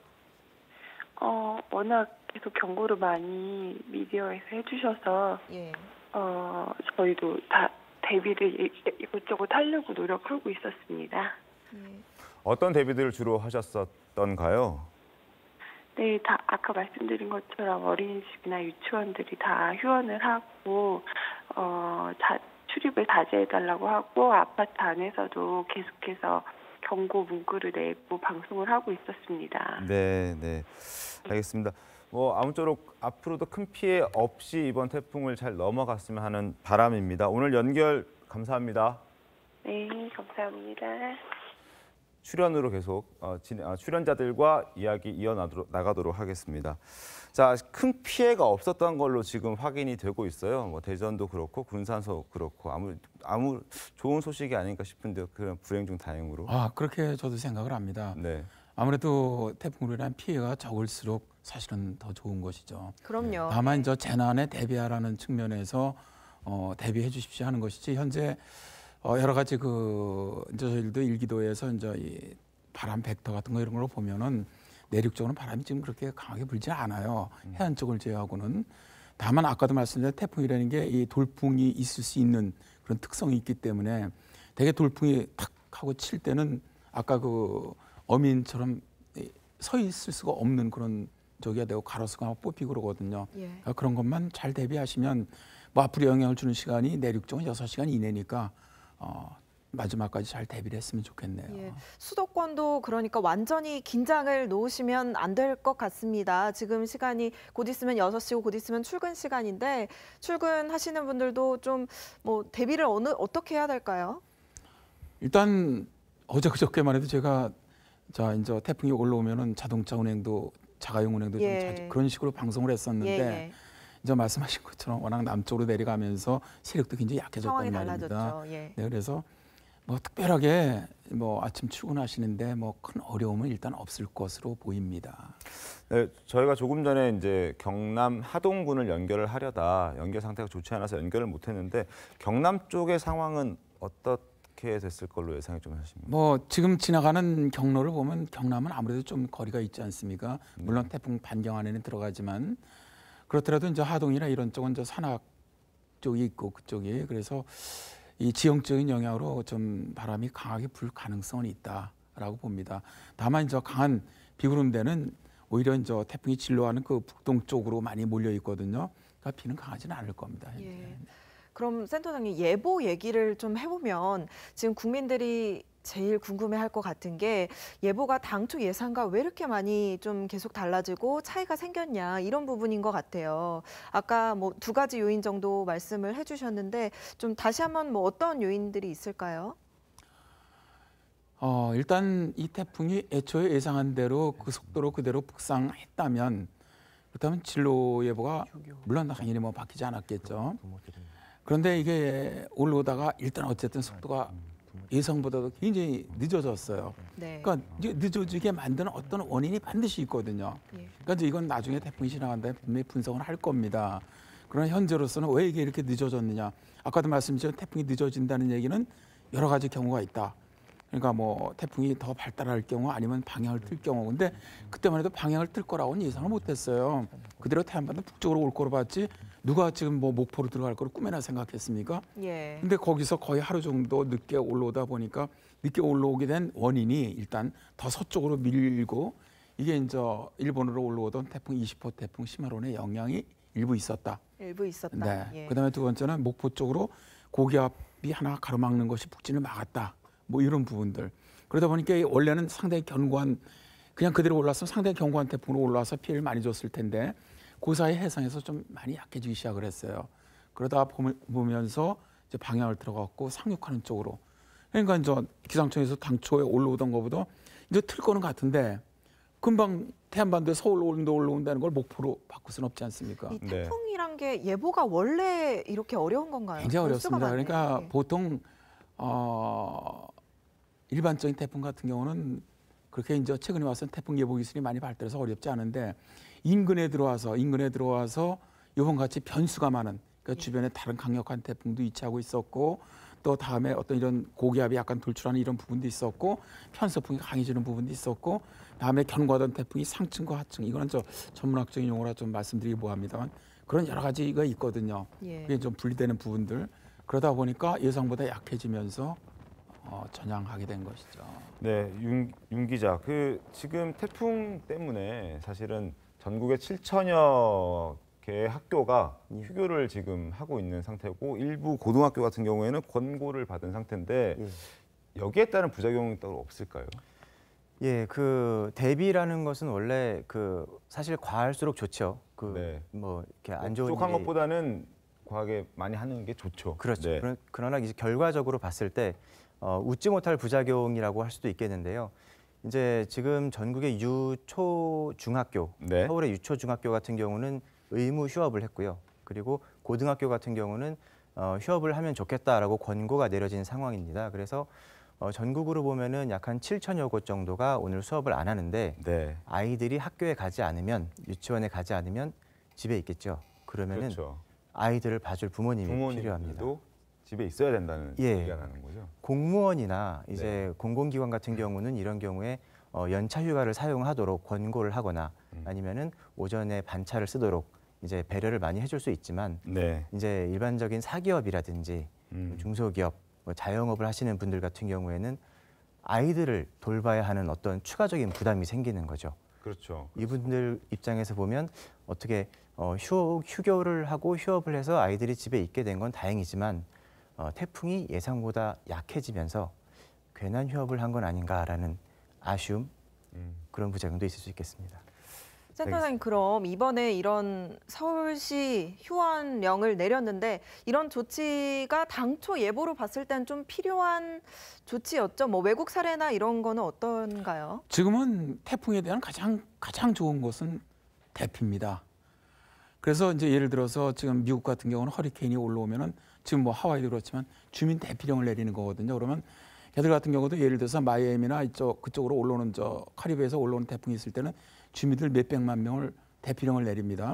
어, 워낙 계속 경고를 많이 미디어에서 해주셔서 예. 어, 저희도 다 대비를 이- 이것저것 하려고 노력하고 있었습니다. 어떤 대비들을 주로 하셨었던가요? 네, 다 아까 말씀드린 것처럼 어린이집이나 유치원들이 다 휴원을 하고 어, 자, 출입을 자제해달라고 하고 아파트 안에서도 계속해서 경고 문구를 내고 방송을 하고 있었습니다. 네, 네. 알겠습니다. 뭐 아무쪼록 앞으로도 큰 피해 없이 이번 태풍을 잘 넘어갔으면 하는 바람입니다. 오늘 연결 감사합니다. 네, 감사합니다. 출연으로 계속 어, 진행, 아, 출연자들과 이야기 이어나가도록 하겠습니다. 자, 큰 피해가 없었던 걸로 지금 확인이 되고 있어요. 뭐 대전도 그렇고 군산도 그렇고 아무 아무 좋은 소식이 아닌가 싶은데 그런 불행 중 다행으로. 아, 그렇게 저도 생각을 합니다. 네. 아무래도 태풍으로 인한 피해가 적을수록 사실은 더 좋은 것이죠. 그럼요. 다만 저 재난에 대비하라는 측면에서 어, 대비해 주십시오 하는 것이지 현재 어, 여러 가지 그 이제 저희들도 일기도에서 이제 이 바람 벡터 같은 거 이런 걸 보면은 내륙적으로는 바람이 지금 그렇게 강하게 불지 않아요. 해안 쪽을 제외하고는. 다만 아까도 말씀드린 태풍이라는 게 이 돌풍이 있을 수 있는 그런 특성이 있기 때문에 되게 돌풍이 탁 하고 칠 때는 아까 그 어민처럼 서 있을 수가 없는 그런 저기가 되고 가로수가 막 뽑히고 그러거든요. 예. 그러니까 그런 것만 잘 대비하시면 뭐 앞으로 영향을 주는 시간이 내륙 쪽은 여섯 시간 이내니까 어, 마지막까지 잘 대비를 했으면 좋겠네요. 예, 수도권도 그러니까 완전히 긴장을 놓으시면 안 될 것 같습니다. 지금 시간이 곧 있으면 여섯 시고 곧 있으면 출근 시간인데 출근하시는 분들도 좀 뭐 대비를 어느 어떻게 해야 될까요? 일단 어제 그저께만 해도 제가 자 이제 태풍이 올라오면은 자동차 운행도 자가용 운행도 예. 좀 자주 그런 식으로 방송을 했었는데 예, 예. 이제 말씀하신 것처럼 워낙 남쪽으로 내려가면서 세력도 굉장히 상황이 약해졌단 말입니다. 달라졌죠. 예. 네, 그래서 뭐 특별하게 뭐 아침 출근하시는데 뭐 큰 어려움은 일단 없을 것으로 보입니다. 네, 저희가 조금 전에 이제 경남 하동군을 연결을 하려다 연결 상태가 좋지 않아서 연결을 못했는데 경남 쪽의 상황은 어떻게 됐을 걸로 예상이 좀 하십니까? 뭐 지금 지나가는 경로를 보면 경남은 아무래도 좀 거리가 있지 않습니까? 물론 태풍 반경 안에는 들어가지만 그렇더라도 이제 하동이나 이런 쪽은 저 산악 쪽이 있고 그쪽이 그래서 이 지형적인 영향으로 좀 바람이 강하게 불 가능성은 있다라고 봅니다. 다만 이제 강한 비구름대는 오히려 이제 태풍이 진로하는 그 북동 쪽으로 많이 몰려 있거든요. 그러니까 비는 강하지는 않을 겁니다. 예. 그럼 센터장님 예보 얘기를 좀 해보면 지금 국민들이 제일 궁금해할 것 같은 게 예보가 당초 예상과 왜 이렇게 많이 좀 계속 달라지고 차이가 생겼냐 이런 부분인 것 같아요. 아까 뭐 두 가지 요인 정도 말씀을 해주셨는데 좀 다시 한번 뭐 어떤 요인들이 있을까요? 어, 일단 이 태풍이 애초에 예상한 대로 그 속도로 그대로 북상했다면 그렇다면 진로 예보가 물론 당연히 뭐 바뀌지 않았겠죠. 그런데 이게 올라오다가 일단 어쨌든 속도가 예상보다도 굉장히 늦어졌어요. 네. 그러니까 이제 늦어지게 만드는 어떤 원인이 반드시 있거든요. 그러니까 이제 이건 나중에 태풍이 지나간 다음에 분명히 분석을 할 겁니다. 그러나 현재로서는 왜 이게 이렇게 늦어졌느냐. 아까도 말씀드린 태풍이 늦어진다는 얘기는 여러 가지 경우가 있다. 그러니까 뭐 태풍이 더 발달할 경우 아니면 방향을 틀 경우. 근데 그때만 해도 방향을 틀 거라고는 예상을 못했어요. 그대로 태안반도 북쪽으로 올 거로 봤지 누가 지금 뭐 목포로 들어갈 거로 꿈에나 생각했습니까? 예. 근데 거기서 거의 하루 정도 늦게 올라오다 보니까 늦게 올라오게 된 원인이 일단 더 서쪽으로 밀고 이게 이제 일본으로 올라오던 태풍 이십 호 태풍 시마론의 영향이 일부 있었다. 일부 있었다. 네. 예. 그다음에 두 번째는 목포 쪽으로 고기압이 하나 가로막는 것이 북진을 막았다. 뭐 이런 부분들. 그러다 보니까 원래는 상당히 견고한 그냥 그대로 올랐으면 상당히 견고한 태풍으로 올라와서 피해를 많이 줬을 텐데 그 사이 해상에서 좀 많이 약해지기 시작을 했어요. 그러다 보면서 이제 방향을 들어갔고 상륙하는 쪽으로. 그러니까 이제 기상청에서 당초에 올라오던 것보다 이제 틀 거는 같은데 금방 태안반도에 서울로 올라온다는 걸 목포로 바꿀 수는 없지 않습니까? 이 태풍이란 게 예보가 원래 이렇게 어려운 건가요? 굉장히 어렵습니다. 많네요. 그러니까 네. 보통 어, 일반적인 태풍 같은 경우는 그렇게 이제 최근에 와서 태풍 예보 기술이 많이 발달해서 어렵지 않은데 인근에 들어와서 인근에 들어와서 이번 같이 변수가 많은 그러니까 주변에 다른 강력한 태풍도 위치하고 있었고 또 다음에 어떤 이런 고기압이 약간 돌출하는 이런 부분도 있었고 편서풍이 강해지는 부분도 있었고 다음에 견고하던 태풍이 상층과 하층 이거는 저 전문학적인 용어라 좀 말씀드리기 뭐합니다만 그런 여러 가지가 있거든요. 예. 그게 좀 분리되는 부분들 그러다 보니까 예상보다 약해지면서 어, 전향하게 된 것이죠. 네, 윤, 윤 기자, 그 지금 태풍 때문에 사실은 전국에 칠천여 개의 학교가 휴교를 지금 하고 있는 상태고 일부 고등학교 같은 경우에는 권고를 받은 상태인데 여기에 따른 부작용이 따로 없을까요? 예, 그 대비라는 것은 원래 그 사실 과할수록 좋죠. 그 뭐 네. 이렇게 안 좋은 부족한 일이 것보다는 과하게 많이 하는 게 좋죠. 그렇죠. 네. 그러- 그러나 이제 결과적으로 봤을 때 어, 웃지 못할 부작용이라고 할 수도 있겠는데요. 이제 지금 전국의 유초 중학교, 네. 서울의 유초 중학교 같은 경우는 의무 휴업을 했고요. 그리고 고등학교 같은 경우는 어, 휴업을 하면 좋겠다라고 권고가 내려진 상황입니다. 그래서 어, 전국으로 보면은 약 한 칠천여 곳 정도가 오늘 수업을 안 하는데 네. 아이들이 학교에 가지 않으면 유치원에 가지 않으면 집에 있겠죠. 그러면은 그렇죠. 아이들을 봐줄 부모님이 필요합니다. 부모님들도 집에 있어야 된다는 예. 얘기가 나는 거죠. 공무원이나 이제 공공기관 같은 경우는 이런 경우에 어, 연차 휴가를 사용하도록 권고를 하거나 아니면은 오전에 반차를 쓰도록 이제 배려를 많이 해줄 수 있지만 네. 이제 일반적인 사기업이라든지 음. 중소기업, 뭐 자영업을 하시는 분들 같은 경우에는 아이들을 돌봐야 하는 어떤 추가적인 부담이 생기는 거죠. 그렇죠. 이분들 입장에서 보면 어떻게 어, 휴, 휴교를 하고 휴업을 해서 아이들이 집에 있게 된 건 다행이지만 어, 태풍이 예상보다 약해지면서 괜한 휴업을 한 건 아닌가라는 아쉬움, 음. 그런 부작용도 있을 수 있겠습니다. 센터장님, 그럼 이번에 이런 서울시 휴원령을 내렸는데 이런 조치가 당초 예보로 봤을 땐 좀 필요한 조치였죠? 뭐 외국 사례나 이런 거는 어떤가요? 지금은 태풍에 대한 가장 가장 좋은 것은 대피입니다. 그래서 이제 예를 들어서 지금 미국 같은 경우는 허리케인이 올라오면은 지금 뭐 하와이도 그렇지만 주민 대피령을 내리는 거거든요. 그러면 걔들 같은 경우도 예를 들어서 마이애미나 이쪽 그쪽으로 올라오는 저 카리브해에서 올라오는 태풍이 있을 때는 주민들 몇백만 명을 대피령을 내립니다.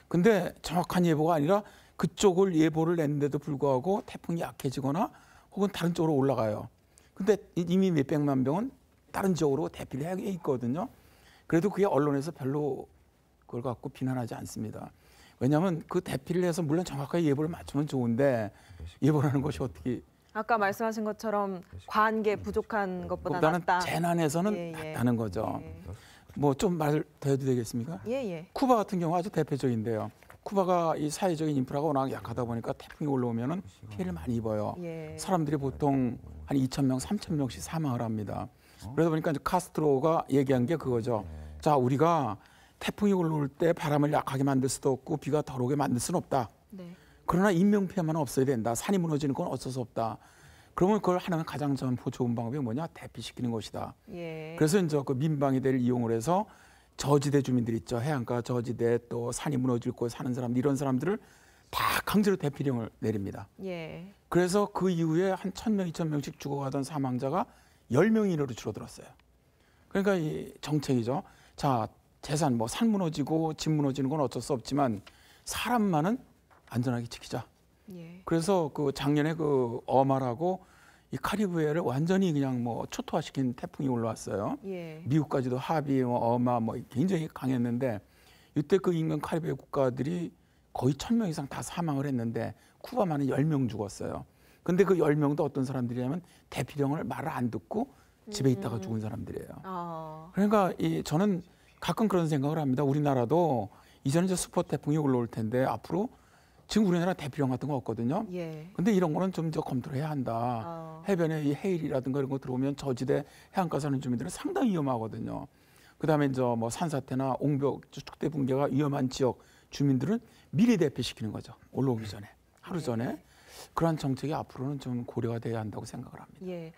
근데 정확한 예보가 아니라 그쪽을 예보를 냈는데도 불구하고 태풍이 약해지거나 혹은 다른 쪽으로 올라가요. 근데 이미 몇백만 명은 다른 지역으로 대피를 해 있거든요. 그래도 그게 언론에서 별로 그걸 갖고 비난하지 않습니다. 왜냐하면 그 대피를 해서 물론 정확하게 예보를 맞추면 좋은데 예보라는 것이 어떻게 아까 말씀하신 것처럼 관계 부족한 것보다 나는 낫다. 재난에서는 예, 예. 낫다는 거죠. 예. 뭐 좀 말 더 해도 되겠습니까? 예, 예. 쿠바 같은 경우 아주 대표적인데요. 쿠바가 이 사회적인 인프라가 워낙 약하다 보니까 태풍이 올라오면은 피해를 많이 입어요. 예. 사람들이 보통 한 이천 명, 삼천 명씩 사망을 합니다. 그러다 보니까 이제 카스트로가 얘기한 게 그거죠. 자, 우리가 태풍이 올라올 때 바람을 약하게 만들 수도 없고 비가 덜 오게 만들 수는 없다. 네. 그러나 인명피해만 없어야 된다. 산이 무너지는 건 어쩔 수 없다. 그러면 그걸 하는 가장 전 좋은 방법이 뭐냐? 대피시키는 것이다. 예. 그래서 이제 그 민방위대를 이용을 해서 저지대 주민들 있죠. 해안가 저지대 또 산이 무너질 곳에 사는 사람들 이런 사람들을 다 강제로 대피령을 내립니다. 예. 그래서 그 이후에 한 천 명, 이천 명씩 죽어가던 사망자가 열 명 이내로 줄어들었어요. 그러니까 이 정책이죠. 자, 재산 뭐 산 무너지고 집 무너지는 건 어쩔 수 없지만 사람만은 안전하게 지키자. 예. 그래서 그 작년에 그 어마라고 이 카리브해를 완전히 그냥 뭐 초토화시킨 태풍이 올라왔어요. 예. 미국까지도 하비, 뭐 어마 뭐 굉장히 강했는데 이때 그 인근 카리브해 국가들이 거의 천 명 이상 다 사망을 했는데 쿠바만은 열 명 죽었어요. 근데 그 열 명도 어떤 사람들이냐면 대피령을 말을 안 듣고 집에 있다가 음. 죽은 사람들이에요. 아. 그러니까 이 저는 가끔 그런 생각을 합니다. 우리나라도 이제는 이제 슈퍼 태풍이 올라올 텐데 앞으로 지금 우리나라 대피령 같은 거 없거든요. 예. 근데 이런 거는 좀 더 검토를 해야 한다. 어. 해변에 이 해일이라든가 이런 거 들어오면 저지대 해안가 사는 주민들은 상당히 위험하거든요. 그다음에 이제 뭐 산사태나 옹벽, 축대 붕괴가 위험한 지역 주민들은 미리 대피시키는 거죠. 올라오기 전에 하루 전에 그러한 정책이 앞으로는 좀 고려가 돼야 한다고 생각을 합니다. 예.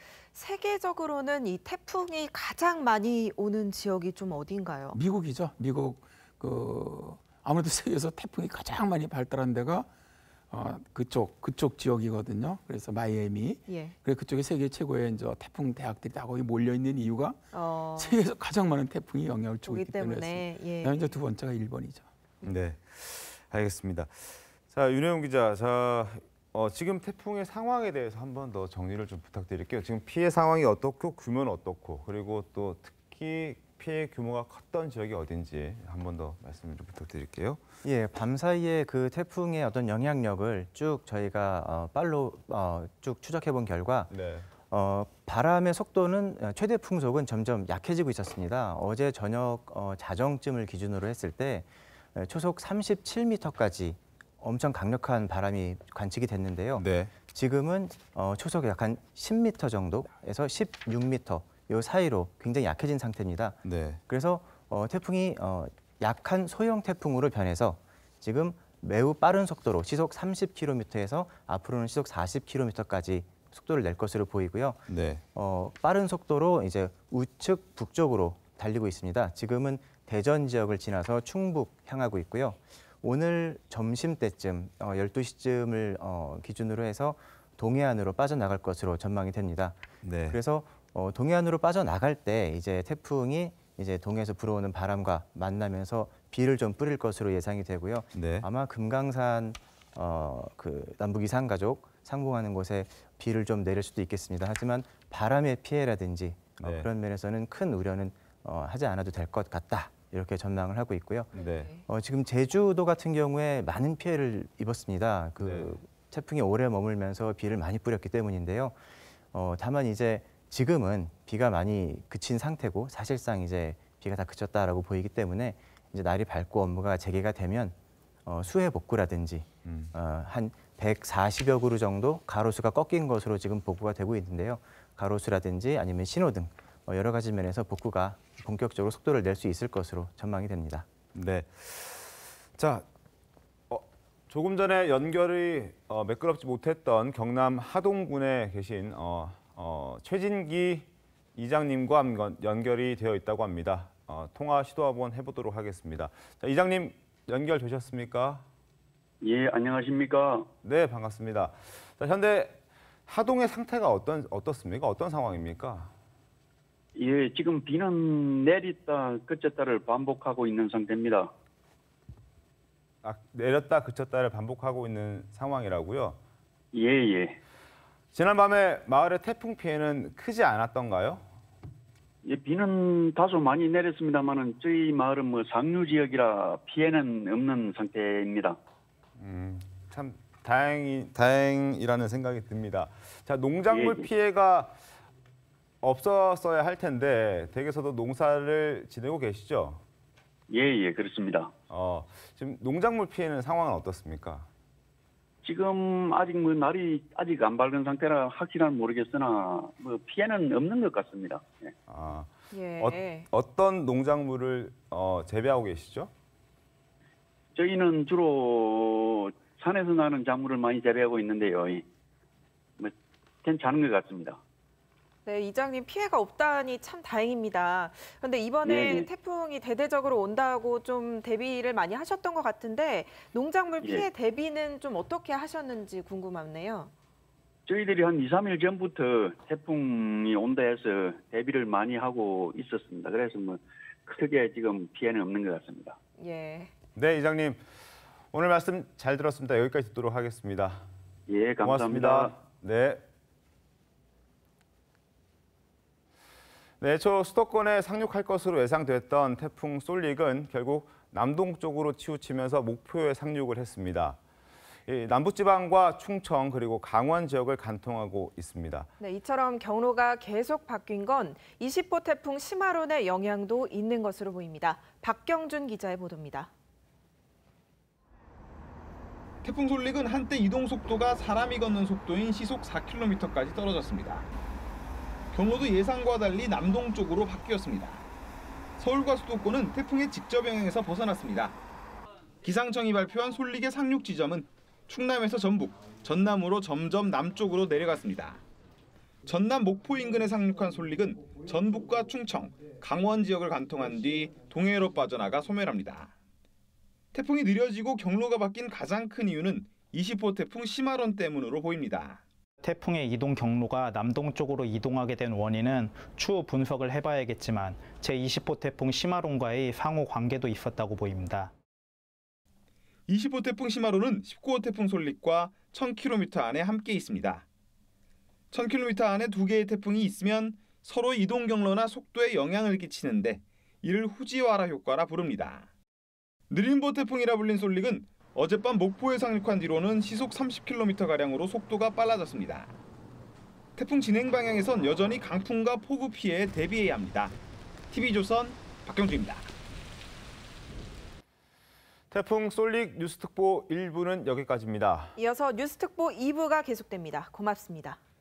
세계적으로는 이 태풍이 가장 많이 오는 지역이 좀 어딘가요? 미국이죠. 미국 그 아무래도 세계에서 태풍이 가장 많이 발달한 데가 어, 그쪽 그쪽 지역이거든요. 그래서 마이애미. 예. 그래 그쪽에 세계 최고의 이제 태풍 대학들이 다 거기 몰려 있는 이유가 어. 세계에서 가장 많은 태풍이 영향을 주고 오기 있기 때문에. 때문에, 예. 그다음에 이제 두 번째가 일본이죠. 네, 알겠습니다. 자, 윤혜용 기자, 자 어, 지금 태풍의 상황에 대해서 한 번 더 정리를 좀 부탁드릴게요. 지금 피해 상황이 어떻고 규모는 어떻고 그리고 또 특히 피해 규모가 컸던 지역이 어딘지 한 번 더 말씀을 좀 부탁드릴게요. 예, 밤 사이에 그 태풍의 어떤 영향력을 쭉 저희가 어, 빨로 어, 쭉 추적해 본 결과 네. 어, 바람의 속도는 최대 풍속은 점점 약해지고 있었습니다. 어제 저녁 어, 자정쯤을 기준으로 했을 때 초속 삼십칠 미터까지 엄청 강력한 바람이 관측이 됐는데요. 네. 지금은 어, 초속 약 한 십 미터 정도에서 십육 미터 요 사이로 굉장히 약해진 상태입니다. 네. 그래서 어, 태풍이 어, 약한 소형 태풍으로 변해서 지금 매우 빠른 속도로 시속 삼십 킬로미터에서 앞으로는 시속 사십 킬로미터까지 속도를 낼 것으로 보이고요. 네. 어, 빠른 속도로 이제 우측 북쪽으로 달리고 있습니다. 지금은 대전 지역을 지나서 충북 향하고 있고요. 오늘 점심 때쯤 어, 열두 시쯤을 어, 기준으로 해서 동해안으로 빠져나갈 것으로 전망이 됩니다. 네. 그래서 어, 동해안으로 빠져나갈 때 이제 태풍이 이제 동해에서 불어오는 바람과 만나면서 비를 좀 뿌릴 것으로 예상이 되고요. 네. 아마 금강산 어, 그 남북 이산 가족 상봉하는 곳에 비를 좀 내릴 수도 있겠습니다. 하지만 바람의 피해라든지 어, 네. 그런 면에서는 큰 우려는 어, 하지 않아도 될 것 같다. 이렇게 전망을 하고 있고요. 네. 어, 지금 제주도 같은 경우에 많은 피해를 입었습니다. 그 네. 태풍이 오래 머물면서 비를 많이 뿌렸기 때문인데요. 어, 다만 이제 지금은 비가 많이 그친 상태고 사실상 이제 비가 다 그쳤다라고 보이기 때문에 이제 날이 밝고 업무가 재개가 되면 어, 수해 복구라든지 음. 어, 한 백사십여 그루 정도 가로수가 꺾인 것으로 지금 복구가 되고 있는데요. 가로수라든지 아니면 신호등 여러 가지 면에서 복구가 본격적으로 속도를 낼 수 있을 것으로 전망이 됩니다. 네. 자, 어, 조금 전에 연결이 어, 매끄럽지 못했던 경남 하동군에 계신 어, 어, 최진기 이장님과 연결이 되어 있다고 합니다. 어, 통화 시도 한번 해보도록 하겠습니다. 자, 이장님 연결되셨습니까? 예, 안녕하십니까? 네, 반갑습니다. 자, 현재 하동의 상태가 어떤 어떻습니까? 어떤 상황입니까? 예, 지금 비는 내렸다 그쳤다를 반복하고 있는 상태입니다. 아, 내렸다 그쳤다를 반복하고 있는 상황이라고요? 예, 예. 지난밤에 마을의 태풍 피해는 크지 않았던가요? 예, 비는 다소 많이 내렸습니다만은 저희 마을은 뭐 상류 지역이라 피해는 없는 상태입니다. 음, 참 다행이 다행이라는 생각이 듭니다. 자, 농작물 예, 예. 피해가 없었어야 할 텐데 댁에서도 농사를 지내고 계시죠? 예, 예, 그렇습니다. 어, 지금 농작물 피해는 상황은 어떻습니까? 지금 아직 뭐 날이 아직 안 밝은 상태라 확실한 모르겠으나 뭐 피해는 없는 것 같습니다. 예. 아, 예. 어, 어떤 농작물을 어, 재배하고 계시죠? 저희는 주로 산에서 나는 작물을 많이 재배하고 있는데요. 예. 뭐 괜찮은 것 같습니다. 네, 이장님 피해가 없다니 참 다행입니다. 그런데 이번에 네, 네. 태풍이 대대적으로 온다고 좀 대비를 많이 하셨던 것 같은데 농작물 피해 예. 대비는 좀 어떻게 하셨는지 궁금하네요. 저희들이 한 이, 삼 일 전부터 태풍이 온다 해서 대비를 많이 하고 있었습니다. 그래서 뭐 크게 지금 피해는 없는 것 같습니다. 예. 네, 이장님. 오늘 말씀 잘 들었습니다. 여기까지 듣도록 하겠습니다. 예, 감사합니다. 고맙습니다. 네. 네, 초 수도권에 상륙할 것으로 예상됐던 태풍 쏠릭은 결국 남동쪽으로 치우치면서 목포에 상륙을 했습니다. 이 남부지방과 충청 그리고 강원 지역을 관통하고 있습니다. 네, 이처럼 경로가 계속 바뀐 건 이십 호 태풍 시마론의 영향도 있는 것으로 보입니다. 박경준 기자의 보도입니다. 태풍 쏠릭은 한때 이동 속도가 사람이 걷는 속도인 시속 사 킬로미터까지 떨어졌습니다. 경로도 예상과 달리 남동쪽으로 바뀌었습니다. 서울과 수도권은 태풍의 직접 영향에서 벗어났습니다. 기상청이 발표한 쏠릭의 상륙 지점은 충남에서 전북, 전남으로 점점 남쪽으로 내려갔습니다. 전남 목포 인근에 상륙한 쏠릭은 전북과 충청, 강원 지역을 관통한 뒤 동해로 빠져나가 소멸합니다. 태풍이 느려지고 경로가 바뀐 가장 큰 이유는 이십 호 태풍 시마론 때문으로 보입니다. 태풍의 이동 경로가 남동쪽으로 이동하게 된 원인은 추후 분석을 해봐야겠지만 제이십 호 태풍 시마론과의 상호 관계도 있었다고 보입니다. 이십 호 태풍 시마론은 십구 호 태풍 쏠릭과 천 킬로미터 안에 함께 있습니다. 천 킬로미터 안에 두 개의 태풍이 있으면 서로 이동 경로나 속도에 영향을 끼치는데 이를 후지와라 효과라 부릅니다. 느림보 태풍이라 불린 쏠릭은 어젯밤 목포에 상륙한 뒤로는 시속 삼십 킬로미터가량으로 속도가 빨라졌습니다. 태풍 진행 방향에선 여전히 강풍과 폭우 피해에 대비해야 합니다. 티비조선 박경주입니다. 태풍 쏠릭 뉴스특보 일 부는 여기까지입니다. 이어서 뉴스특보 이 부가 계속됩니다. 고맙습니다.